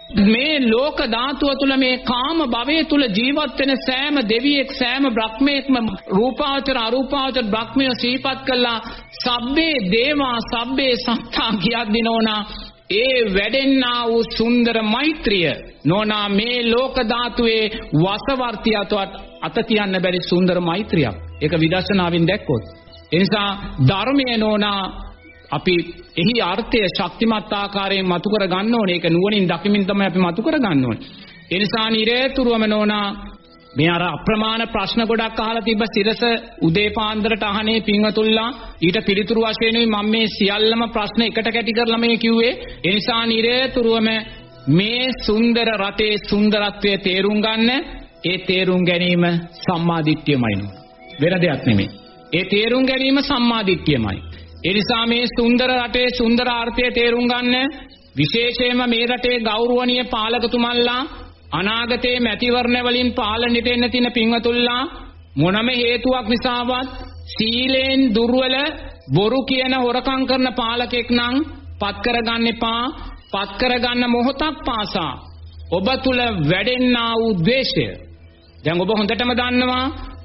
මේ ලෝක ධාතුව තුල මේ කාම භවයේ තුල ජීවත් වෙන සෑම දෙවියෙක් සෑම බ්‍රහ්මයෙක්ම රූපාවචර අරූපාවචර බ්‍රහ්මය සිහිපත් කළා සබ්බේ දේවා සබ්බේ සත්තා කියද්දී නෝනා ඒ වැඩෙන්නා වූ සුන්දර මෛත්‍රිය නෝනා මේ ලෝක ධාතුවේ වසවර්තියතවත් අත තියන්න බැරි සුන්දර මෛත්‍රියක් ඒක විදර්ශනාවෙන් දැක්කොත් ඒ නිසා ධර්මයේ නෝනා අපි එහි අර්ථය ශක්තිමත් ආකාරයෙන් මතු කර ගන්න ඕනේ. ඒක නුවණින් දකිමින් තමයි අපි මතු කර ගන්න ඕනේ. ඒ නිසා නිරේතුරුවම නෝනා මේ අර අප්‍රමාණ ප්‍රශ්න ගොඩක් අහලා තිබ්බ සිරස උදේ පාන්දරට අහනේ පින්වතුල්ලා ඊට පිළිතුරු වශයෙන් මම මේ සියල්ලම ප්‍රශ්න එකට කැටි කරලා මේ කිව්වේ. ඒ නිසා නිරේතුරුවම මේ සුන්දර රටේ සුන්දරත්වය තේරුම් ගන්න ඒ තේරුම් ගැනීම සම්මාදිට්ඨියමයි නෝ. වෙන දෙයක් නෙමෙයි. ඒ තේරුම් ගැනීම සම්මාදිට්ඨියමයි. ඒ නිසා මේ සුන්දර රටේ සුන්දර ආර්ථය තේරුම් ගන්න විශේෂයෙන්ම මේ රටේ ගෞරවනීය පාලකතුමන්ලා අනාගතයේ මැතිවරණ වලින් පාලනයට එන්න තියෙන පින්වතුන්ලා මොනම හේතුවක් නිසාවත් සීලෙන් දුර්වල බොරු කියන හොරකම් කරන පාලකෙක් නම් පත් කරගන්න එපා. පත් කරගන්න මොහොතක් පාසා ඔබ තුල වැඩෙන්නා වූ ද්වේෂය දැන් ඔබ හොඳටම දන්නවා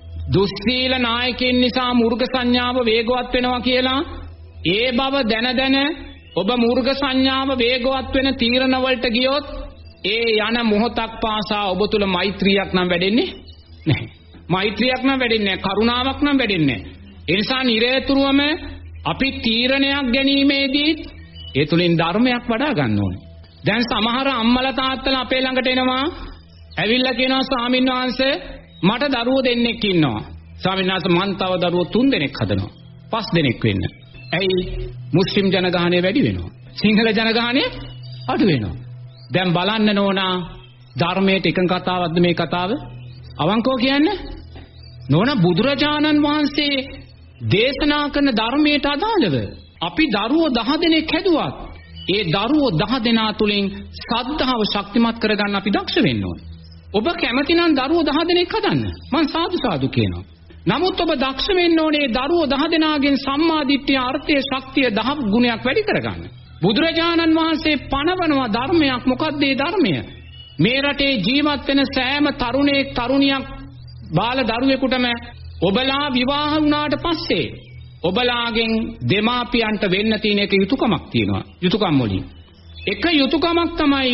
දුස්සීල නායකයන් නිසා මුර්ග සංඥාව වේගවත් වෙනවා කියලා. ඒ බව දැන දැන ඔබ මුර්ග සංඥාව වේගවත් වෙන තීරණ වලට ගියොත් ඒ යන මොහොතක් පාසා ඔබ තුල මෛත්‍රියක් නම් වැඩෙන්නේ නැහැ. මෛත්‍රියක් නම් වැඩෙන්නේ නැහැ. කරුණාවක් නම් වැඩෙන්නේ නැහැ. ඒ නිසා නිරේතුරුවම අපි තීරණයක් ගැනීමේදී ඒ තුලින් ධර්මයක් වඩා ගන්න ඕනේ. දැන් සමහර අම්මලා තාත්තලා අපේ ළඟට එනවා ඇවිල්ලා කියනවා ස්වාමීන් වහන්සේ මට දරුවෝ දෙන්නෙක් ඉන්නවා. ස්වාමීන් වහන්සේ මං තව දරුවෝ තුන් දෙනෙක් හදනවා. පස් දෙනෙක් වෙන්න. ඇයි මුස්ලිම් ජනගහනය වැඩි වෙනවා. සිංහල ජනගහනය අඩු වෙනවා. දැන් බලන්න නෝනා ධර්මයට එකම කතාවක්ද මේ කතාව? අවංකව කියන්නේ නෝනා බුදුරජාණන් වහන්සේ දේශනා කරන ධර්මයට අදාළව අපි දරුවෝ දහ දෙනෙක් හැදුවත් ඒ දරුවෝ දහ දෙනා තුලින් ශ්‍රද්ධාව ශක්තිමත් කරගන්න අපි දක්ෂ වෙන්න ඕනේ. ඔබ කැමති නම් දරුවෝ දහ දෙනෙක් හදන්න. මං සාදු සාදු කියනවා. නමුත් ඔබ දක්ෂ වෙන්න ඕනේ දරුවෝ දහ දෙනාගෙන් සම්මා දිට්ඨිය අර්ථය ශක්තිය දහ ගුණයක් වැඩි කරගන්න. බුදුරජාණන් වහන්සේ පනවනවා ධර්මයක්. මොකක්ද මේ ධර්මය? මේ රටේ ජීවත් වෙන සෑම තරුණයෙක් තරුණියක් බාල දරුවෙකුටම ඔබලා විවාහ වුණාට පස්සේ ඔබලාගෙන් දෙමාපියන්ට වෙන්න තියෙන එක යුතුයකමක් තියෙනවා. යුතුයකම් වලින් එක යුතුයකමක් තමයි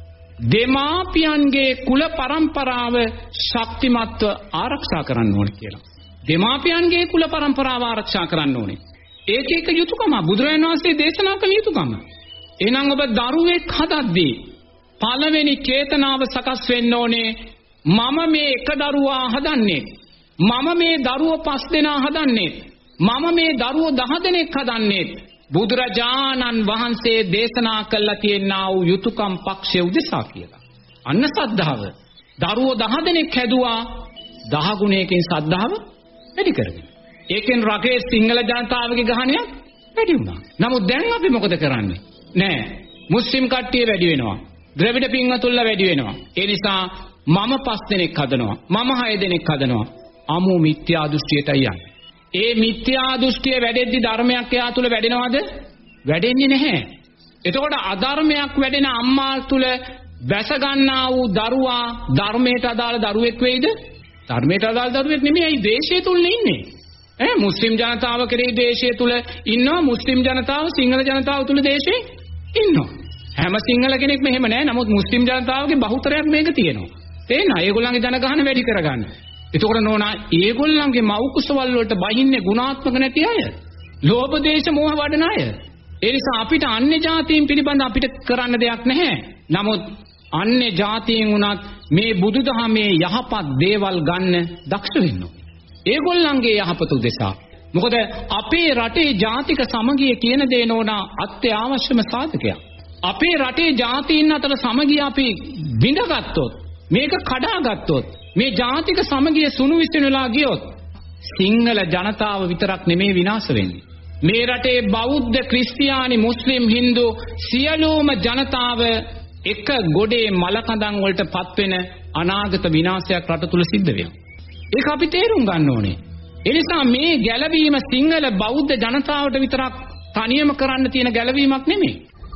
දෙමාපියන්ගේ කුල පරම්පරාව ශක්තිමත්ව ආරක්ෂා කරන්න ඕනේ කියලා. දෙමාපියන්ගේ කුල පරම්පරාව ආරක්ෂා කරන්න ඕනේ. ඒක එක යුතුයකම බුදුරජාණන් වහන්සේ දේශනා කළ යුතුයකම. එහෙනම් ඔබ දරුවෙක් හදද්දී පළවෙනි චේතනාව සකස් වෙන්න ඕනේ මම මේ එක දරුවා හදන්නේ. මම මේ දරුවෝ පස් දෙනා හදන්නේ. මම මේ දරුවෝ දහ දෙනෙක් හදන්නේ. බුදුරජාණන් වහන්සේ දේශනා කළා තියෙනා වූ යුතුයකම් පක්ෂය උදෙසා කියලා. අන්න සද්ධාව. දරුවෝ දහ දෙනෙක් හැදුවා දහ ගුණයකින් සද්ධාව වැඩි කරගෙන. ඒකෙන් රටේ සිංහල ජනතාවගේ ගහණයක් වැඩි වුණා. නමුත් දැන් අපි මොකද කරන්නේ? නෑ. මුස්ලිම් කට්ටිය වැඩි වෙනවා. ද්‍රවිඩ පින්වතුන්ලා වැඩි වෙනවා. ඒ නිසා මම පස් දෙනෙක් හදනවා. මම හය දෙනෙක් හදනවා. අමු මිත්‍යා දෘෂ්ටියටයි යන්නේ. ඒ මිත්‍යා දෘෂ්ටිය වැඩෙද්දි ධර්මයක් එයා තුල වැඩෙනවද? වැඩෙන්නේ නැහැ. එතකොට අධර්මයක් වැඩෙන අම්මා තුල බැස ගන්නා වූ දරුවා ධර්මයට අදාළ දරුවෙක් වෙයිද? ධර්මයට අදාළ දරුවෙක් නෙමෙයි. ඒ දේශය තුල ඉන්නේ. ඈ මුස්ලිම් ජනතාව කෙරෙහි දේශය තුල ඉන්නවා. මුස්ලිම් ජනතාව සිංහල ජනතාව තුල දේශේ ඉන්නවා. හැම සිංහල කෙනෙක්ම එහෙම නැහැ. නමුත් මුස්ලිම් ජනතාවගේ බහුතරයක් මේක තියෙනවා. තේරෙනවද? ඒගොල්ලන්ගේ ජනගහන වැඩි කරගන්න. එතකොට නෝනා ඒගොල්ලන්ගේ මව් කුසවල වලට බහින්නේ ගුණාත්මක නැති අය. ලෝභ දේශ මොහ වඩන අය. ඒ නිසා අපිට අන්‍ය ජාතීන් පිළිබඳ අපිට කරන්න දෙයක් නැහැ. නමුත් අන්‍ය ජාතීන් උනත් මේ බුදුදහමේ යහපත් දේවල් ගන්න දක්ෂ වෙන්න ඕනේ. ඒගොල්ලන්ගේ යහපත උදෙසා. මොකද අපේ රටේ ජාතික සමගිය කියන දේ නෝනා අත්‍යවශ්‍යම සාධකයක්. අපේ රටේ ජාතීන් අතර සමගිය අපි විඳගත්තොත් මේක කඩාගත්තොත් මේ ජාතික සමගිය සුණු විසුණු වෙලා ගියොත් සිංහල ජනතාව විතරක් නෙමෙයි විනාශ වෙන්නේ. මේ රටේ බෞද්ධ, ක්‍රිස්තියානි, මුස්ලිම්, හින්දු සියලුම ජනතාව එක ගොඩේ මලකඳන් වලට පත් වෙන අනාගත විනාශයක් රට තුල සිද්ධ වෙනවා. ඒක අපි තේරුම් ගන්න ඕනේ. ඒ නිසා මේ ගැලවීම සිංහල බෞද්ධ ජනතාවට විතරක් තනියම කරන්න තියෙන ගැලවීමක් නෙමෙයි.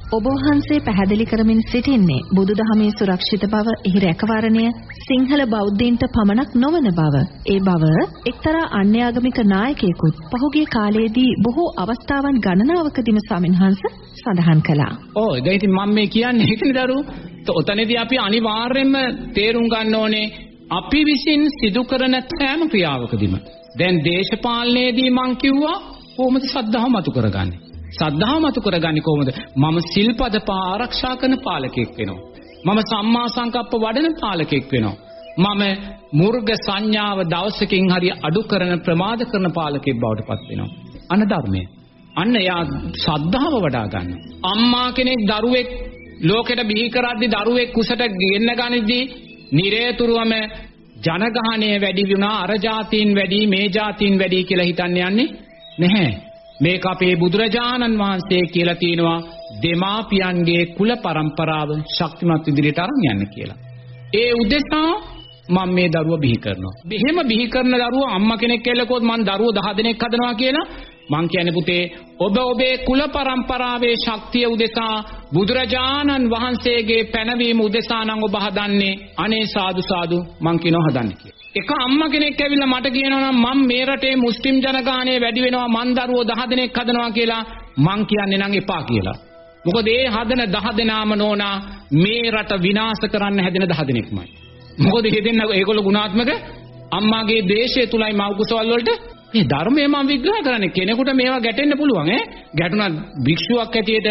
ඔබ වහන්සේ පැහැදිලි කරමින් සිටින්නේ බුදුදහමේ සුරක්ෂිත බව, එහි රැකවරණය සිංහල බෞද්ධයින්ට පමණක් නොවන බව. ඒ බව එක්තරා අන්‍යාගමික නායකයෙකුත් පහුගිය කාලයේදී බොහෝ අවස්ථාවන් ගණනාවකදීම ස්වාමින්වහන්ස සඳහන් කළා. ඔව් ඒක ඉතින් මම මේ කියන්නේ ඒකනේ දරු. ඔතනදී අපි අනිවාර්යයෙන්ම තේරුම් ගන්න ඕනේ අපි විසින් සිදු කරන සෑම ක්‍රියාවකදීම දැන් දේශපාලනයේදී මං කිව්වා කොහොමද ශ්‍රද්ධාව මතු කරගන්නේ? ශ්‍රද්ධාව මතු කරගන්නේ කොහොමද? මම සිල්පද ආරක්ෂා කරන පාලකෙක් වෙනවා. මම සම්මා සංකප්ප වඩන පාලකෙක් වෙනවා. මම මුර්ග සංඥාව දවසකින් හරි අඩු කරන ප්‍රමාද කරන පාලකෙක් බවට පත් වෙනවා. අන්න ධර්මය. අන්න එයා ශ්‍රද්ධාව වඩා ගන්න. අම්මා කෙනෙක් දරුවෙක් ලෝකෙට බිහි කරද්දී දරුවෙක් කුසට ගෙන්න ගනිද්දී නිරේතුරුවම ජනගහණය වැඩි වුණා, අර ජාතීන් වැඩි, මේ ජාතීන් වැඩි කියලා හිතන්න යන්නේ නැහැ. මේක අපේ බුදුරජාණන් වහන්සේ කියලා තියෙනවා දෙමාපියන්ගේ කුල පරම්පරාව ශක්තිමත් ඉදිරියට අරන් යන්න කියලා. ඒ උදෙසා මම මේ දරුවා බිහි කරනවා. එහෙම බිහි කරන දරුවා අම්මා කෙනෙක් එල්ලකොත් මං දරුවෝ දහ දෙනෙක් හදනවා කියලා මං කියන්නේ පුතේ ඔබ ඔබේ කුල පරම්පරාවේ ශක්තිය උදෙසා බුදුරජාණන් වහන්සේගේ පැනවීම උදෙසා නම් ඔබ හදන්නේ. අනේ සාදු සාදු මං කියනවා හදන්න කියලා. එක අම්මා කෙනෙක් ඇවිල්ලා මට කියනවා නම් මම මේ රටේ මුස්ලිම් ජනගහණය වැඩි වෙනවා මං දරුවෝ දහ දෙනෙක් හදනවා කියලා මං කියන්නේ නම් එපා කියලා. මොකද ඒ හදන දහ දෙනාම නෝනා මේ රට විනාශ කරන්න හැදෙන දහ දෙනෙක්මයි. මොකද හේදෙන්න ඒගොල්ලෝ ගුණාත්මක අම්මාගේ ද්වේෂය තුලයි මව් කුසවල් වලට මේ ධර්මය මම විග්‍රහ කරන්නේ. කෙනෙකුට මේවා ගැටෙන්න පුළුවන් ඈ. ගැටුණා භික්ෂුවක් ඇටියට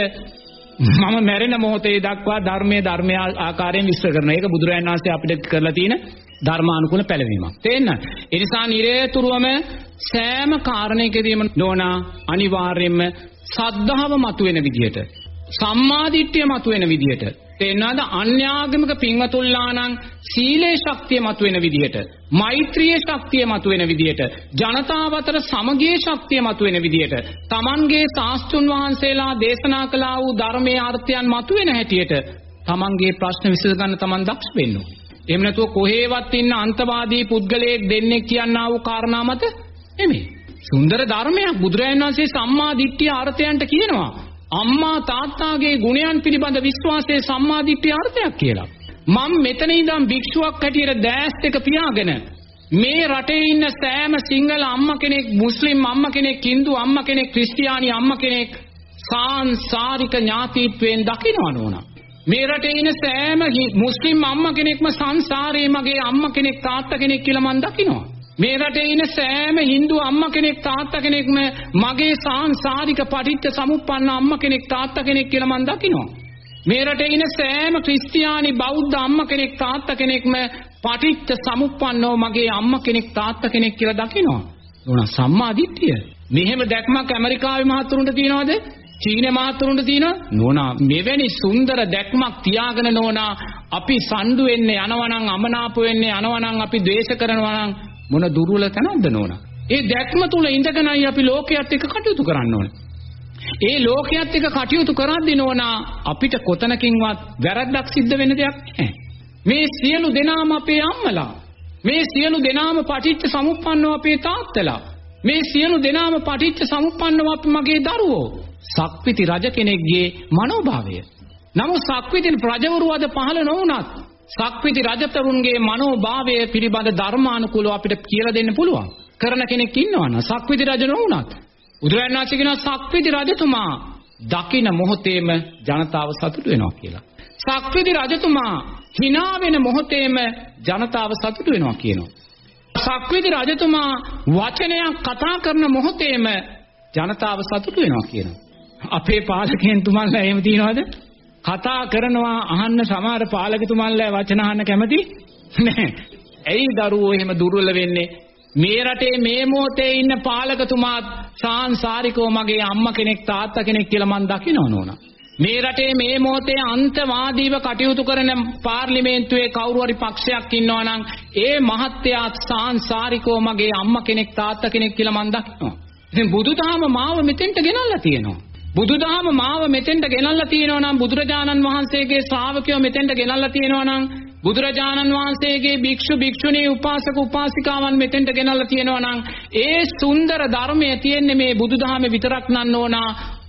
මම මැරෙන මොහොතේ දක්වා ධර්මයේ ධර්මයේ ආකාරයෙන් විස්තර කරනවා. ඒක බුදුරජාණන් වහන්සේ අපිට කරලා තියෙන ධර්මානුකූල පැලවීමක්. තේන්න? ඒ නිසා නිරේතුරුවම සෑම කාරණයකදීම නෝනා අනිවාර්යයෙන්ම සද්ධාව මතුවෙන විදියට, සම්මාදිට්ඨිය මතුවෙන විදියට, තේන්නවද? අන්‍යාගමික පින්වතුල්ලා නම් සීලේ ශක්තිය මතුවෙන විදියට, මෛත්‍රියේ ශක්තිය මතුවෙන විදියට, ජනතාව අතර සමගියේ ශක්තිය මතුවෙන විදියට, තමන්ගේ ශාස්ත්‍රුන් වහන්සේලා දේශනා කළා වූ ධර්මයේ අර්ථයන් මතුවෙන හැටියට තමන්ගේ ප්‍රශ්න විසඳ ගන්න තමන් දක්ෂ වෙන්න ඕනේ. එහෙම නැතුව කොහේවත් ඉන්න අන්තවාදී පුද්ගලයෙක් දෙන්නේ කියනා වූ කාරණා මත නෙමෙයි. සුන්දර ධර්මයක් බුදුරජාණන් වහන්සේ සම්මා දිට්ඨිය අර්ථයන්ට කියනවා. අම්මා තාත්තාගේ ගුණයන් පිළිබඳ විශ්වාසයේ සම්මා දිට්ඨිය අර්ථයක් කියලා. මම මෙතන ඉඳන් භික්ෂුවක් හැටියට දැස් දෙක පියාගෙන මේ රටේ ඉන්න සෑම සිංහල අම්මා කෙනෙක්, මුස්ලිම් අම්මා කෙනෙක්, හින්දු අම්මා කෙනෙක්, ක්‍රිස්තියානි අම්මා කෙනෙක් සාංශාරික ඥාතිත්වයෙන් දකිනවා නෝනා. මේ රටේ ඉන්න සෑම මුස්ලිම් අම්මා කෙනෙක්ම සංසාරේ මගේ අම්මා කෙනෙක් තාත්තා කෙනෙක් කියලා මම දකිනවා. මේ රටේ ඉන්න සෑම Hindu අම්මා කෙනෙක් තාත්තා කෙනෙක්ම මගේ සාංශාරික පටිච්ච සමුප්පන්න අම්මා කෙනෙක් තාත්තා කෙනෙක් කියලා මම දකිනවා. මේ රටේ ඉන්න සෑම ක්‍රිස්තියානි බෞද්ධ අම්මා කෙනෙක් තාත්තා කෙනෙක්ම පටිච්ච සමුප්පන්නව මගේ අම්මා කෙනෙක් තාත්තා කෙනෙක් කියලා දකිනවා. නෝනා සම්මා දිට්ඨිය. මෙහෙම දැක්මක් ඇමරිකාවේ මහතුරුන්ට තියනවද? චීන මහතුරුන්ට තියෙනවා නෝනා. මෙවැනි සුන්දර දැක්මක් තියාගෙන නෝනා අපි සම්ඩු වෙන්නේ යනවනම්, අමනාප වෙන්නේ යනවනම්, අපි ද්වේෂ කරනවා නම් මොන දුර්වල තැනක්ද නෝනා. ඒ දැක්ම තුල ඉඳගෙනයි අපි ලෝකයේත් එක්ක කටයුතු කරන්න ඕනේ. ඒ ලෝකයේත් එක්ක කටයුතු කරද්දී නෝනා අපිට කොතනකින්වත් වැරද්දක් සිද්ධ වෙන්න දෙයක් නැහැ. මේ සියලු දෙනාම අපේ අම්මලා, මේ සියලු දෙනාම පටිච්ච සමුප්පන්නව අපේ තාත්තලා, මේ සියලු දෙනාම පටිච්ච සමුප්පන්නව අපි මගේ දරුවෝ. සක්විති රජ කෙනෙක්ගේ මනෝභාවය. නමුත් සක්විති රජවරු අද පහළ නොවුනත් සක්විති රජතරුන්ගේ මනෝභාවය පිළිබඳ ධර්මානුකූලව අපිට කියලා දෙන්න පුළුවන්. කරන කෙනෙක් ඉන්නවනම් සක්විති රජ නොවුනත් බුදුරජාණන් වහන්සේ කියන සක්විති රජතුමා දකින මොහොතේම ජනතාව සතුටු වෙනවා කියලා. සක්විති රජතුමා hina වෙන මොහොතේම ජනතාව සතුටු වෙනවා කියනවා. සක්විති රජතුමා වචනයක් කතා කරන මොහොතේම ජනතාව සතුටු වෙනවා කියනවා. අපේ පාලකයන් තුමන්ලා එහෙම තියනවද? කතා කරනවා අහන්න සමහර පාලකතුමන්ලා වචන අහන්න කැමති නැහැ. ඇයි දරුවෝ එහෙම දුර්වල වෙන්නේ? මේ රටේ මේ මොහොතේ ඉන්න පාලකතුමා සාංශාරිකව මගේ අම්මා කෙනෙක් තාත්තා කෙනෙක් කියලා මම දකිනවා නෝනා. මේ රටේ මේ මොහොතේ අන්තවාදීව කටයුතු කරන පාර්ලිමේන්තුවේ කවුරු හරි පක්ෂයක් ඉන්නවා නම් ඒ මහත්තයා සාංශාරිකව මගේ අම්මා කෙනෙක් තාත්තා කෙනෙක් කියලා මම දකිනවා. ඉතින් බුදුදහම මාව මෙතෙන්ට ගෙනල්ලා තියෙනවා. බුදුදහම මාව මෙතෙන්ට ගෙනල්ලා තියෙනවා නම්, බුදුරජාණන් වහන්සේගේ ශ්‍රාවකයෝ මෙතෙන්ට ගෙනල්ලා තියෙනවා නම්, බුදුරජාණන් වහන්සේගේ භික්ෂු භික්ෂුණී උපාසක උපාසිකාවන් මෙතෙන්ට ගෙනල්ලා තියෙනවා නම්, ඒ සුන්දර ධර්මය තියෙන්නේ මේ බුදුදහමේ විතරක් නන් ඕනා.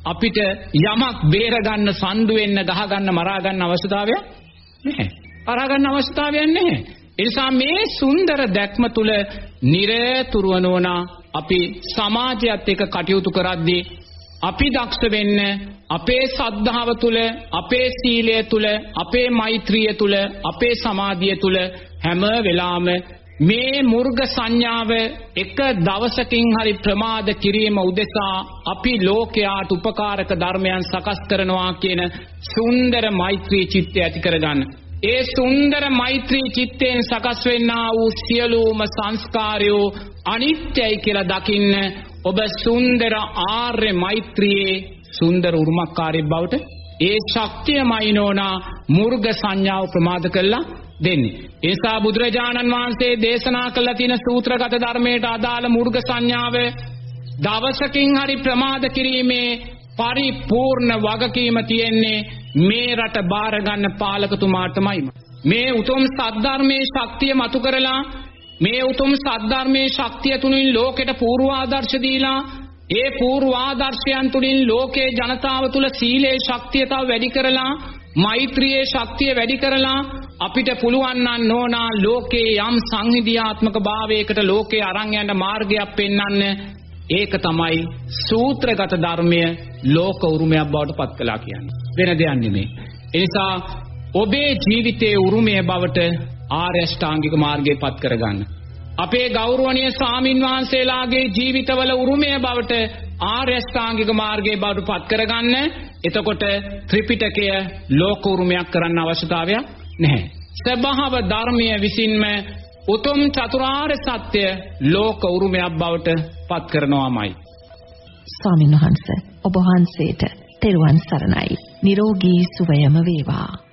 අපිට යමක් බේර ගන්න, සම්දු වෙන්න, ගහ ගන්න, මරා ගන්න අවශ්‍යතාවයක් නැහැ. අරා ගන්න අවශ්‍යතාවයක් නැහැ. ඒ නිසා මේ සුන්දර දැක්ම තුල නිරතුරුව නොනා අපි සමාජයත් එක්ක කටයුතු කරද්දී අපි දක්ෂ වෙන්න අපේ සද්ධාව තුල, අපේ සීලය තුල, අපේ මෛත්‍රිය තුල, අපේ සමාධිය තුල හැම වෙලාවෙම මේ මුර්ග සංඥාව එක දවසකින් හරි ප්‍රමාද කිරීම උදෙසා අපි ලෝකයාට උපකාරක ධර්මයන් සකස් කරනවා කියන සුන්දර මෛත්‍රී චිත්තය ඇති කරගන්න. ඒ සුන්දර මෛත්‍රී චිත්තයෙන් සකස් වෙන්නා වූ සියලුම සංස්කාරයෝ අනිත්‍යයි කියලා දකින්න ඔබ සුන්දර ආර්ය මෛත්‍රියේ සුන්දර උරුමකාරී බවට ඒ ශක්තියමයි නෝනා මුර්ග සංඥාව ප්‍රමාද කළා දෙන්නේ. ඒසා බුදුරජාණන් වහන්සේ දේශනා කළ තියෙන සූත්‍රගත ධර්මයට අදාළ මුර්ග සංඥාව දවසකින් හරි ප්‍රමාද කිරීමේ පරිපූර්ණ වගකීම තියෙන්නේ මේ රට බාර ගන්න පාලකතුමාටමයි. මේ උතුම් සද්ධර්මයේ ශක්තිය මතු කරලා මේ උතුම් සද්ධර්මයේ ශක්තිය තුලින් ලෝකෙට පූර්වාදර්ශ දීලා ඒ පූර්වාදර්ශයන් තුලින් ලෝකේ ජනතාව තුල සීලේ ශක්තිය තව වැඩි කරලා මෛත්‍රියේ ශක්තිය වැඩි කරලා අපිට පුළුවන් නම් නෝනා ලෝකේ යම් සංහිඳියාත්මක භාවයකට ලෝකේ අරන් යන මාර්ගයක් පෙන්වන්න. ඒක තමයි සූත්‍රගත ධර්මය ලෝක උරුමයක් බවට පත් කළා කියන්නේ. වෙන දෙයක් නෙමෙයි. ඒ නිසා ඔබේ ජීවිතයේ උරුමය බවට ආර්ය අෂ්ටාංගික මාර්ගය පත් කරගන්න. අපේ ගෞරවනීය ස්වාමින් වහන්සේලාගේ ජීවිතවල උරුමය බවට ආර්ය අෂ්ටාංගික මාර්ගය බවට පත් කරගන්න. එතකොට ත්‍රිපිටකය ලෝක උරුමයක් කරන්න අවශ්‍යතාවයක් නැහැ. සබහව ධර්මයේ විසින්ම උතුම් චතුරාර්ය සත්‍ය ලෝක උරුමයක් බවට පත් කරනවාමයි. ස්වාමීන් වහන්සේ ඔබ වහන්සේට තෙරුවන් සරණයි. නිරෝගී සුවයම වේවා.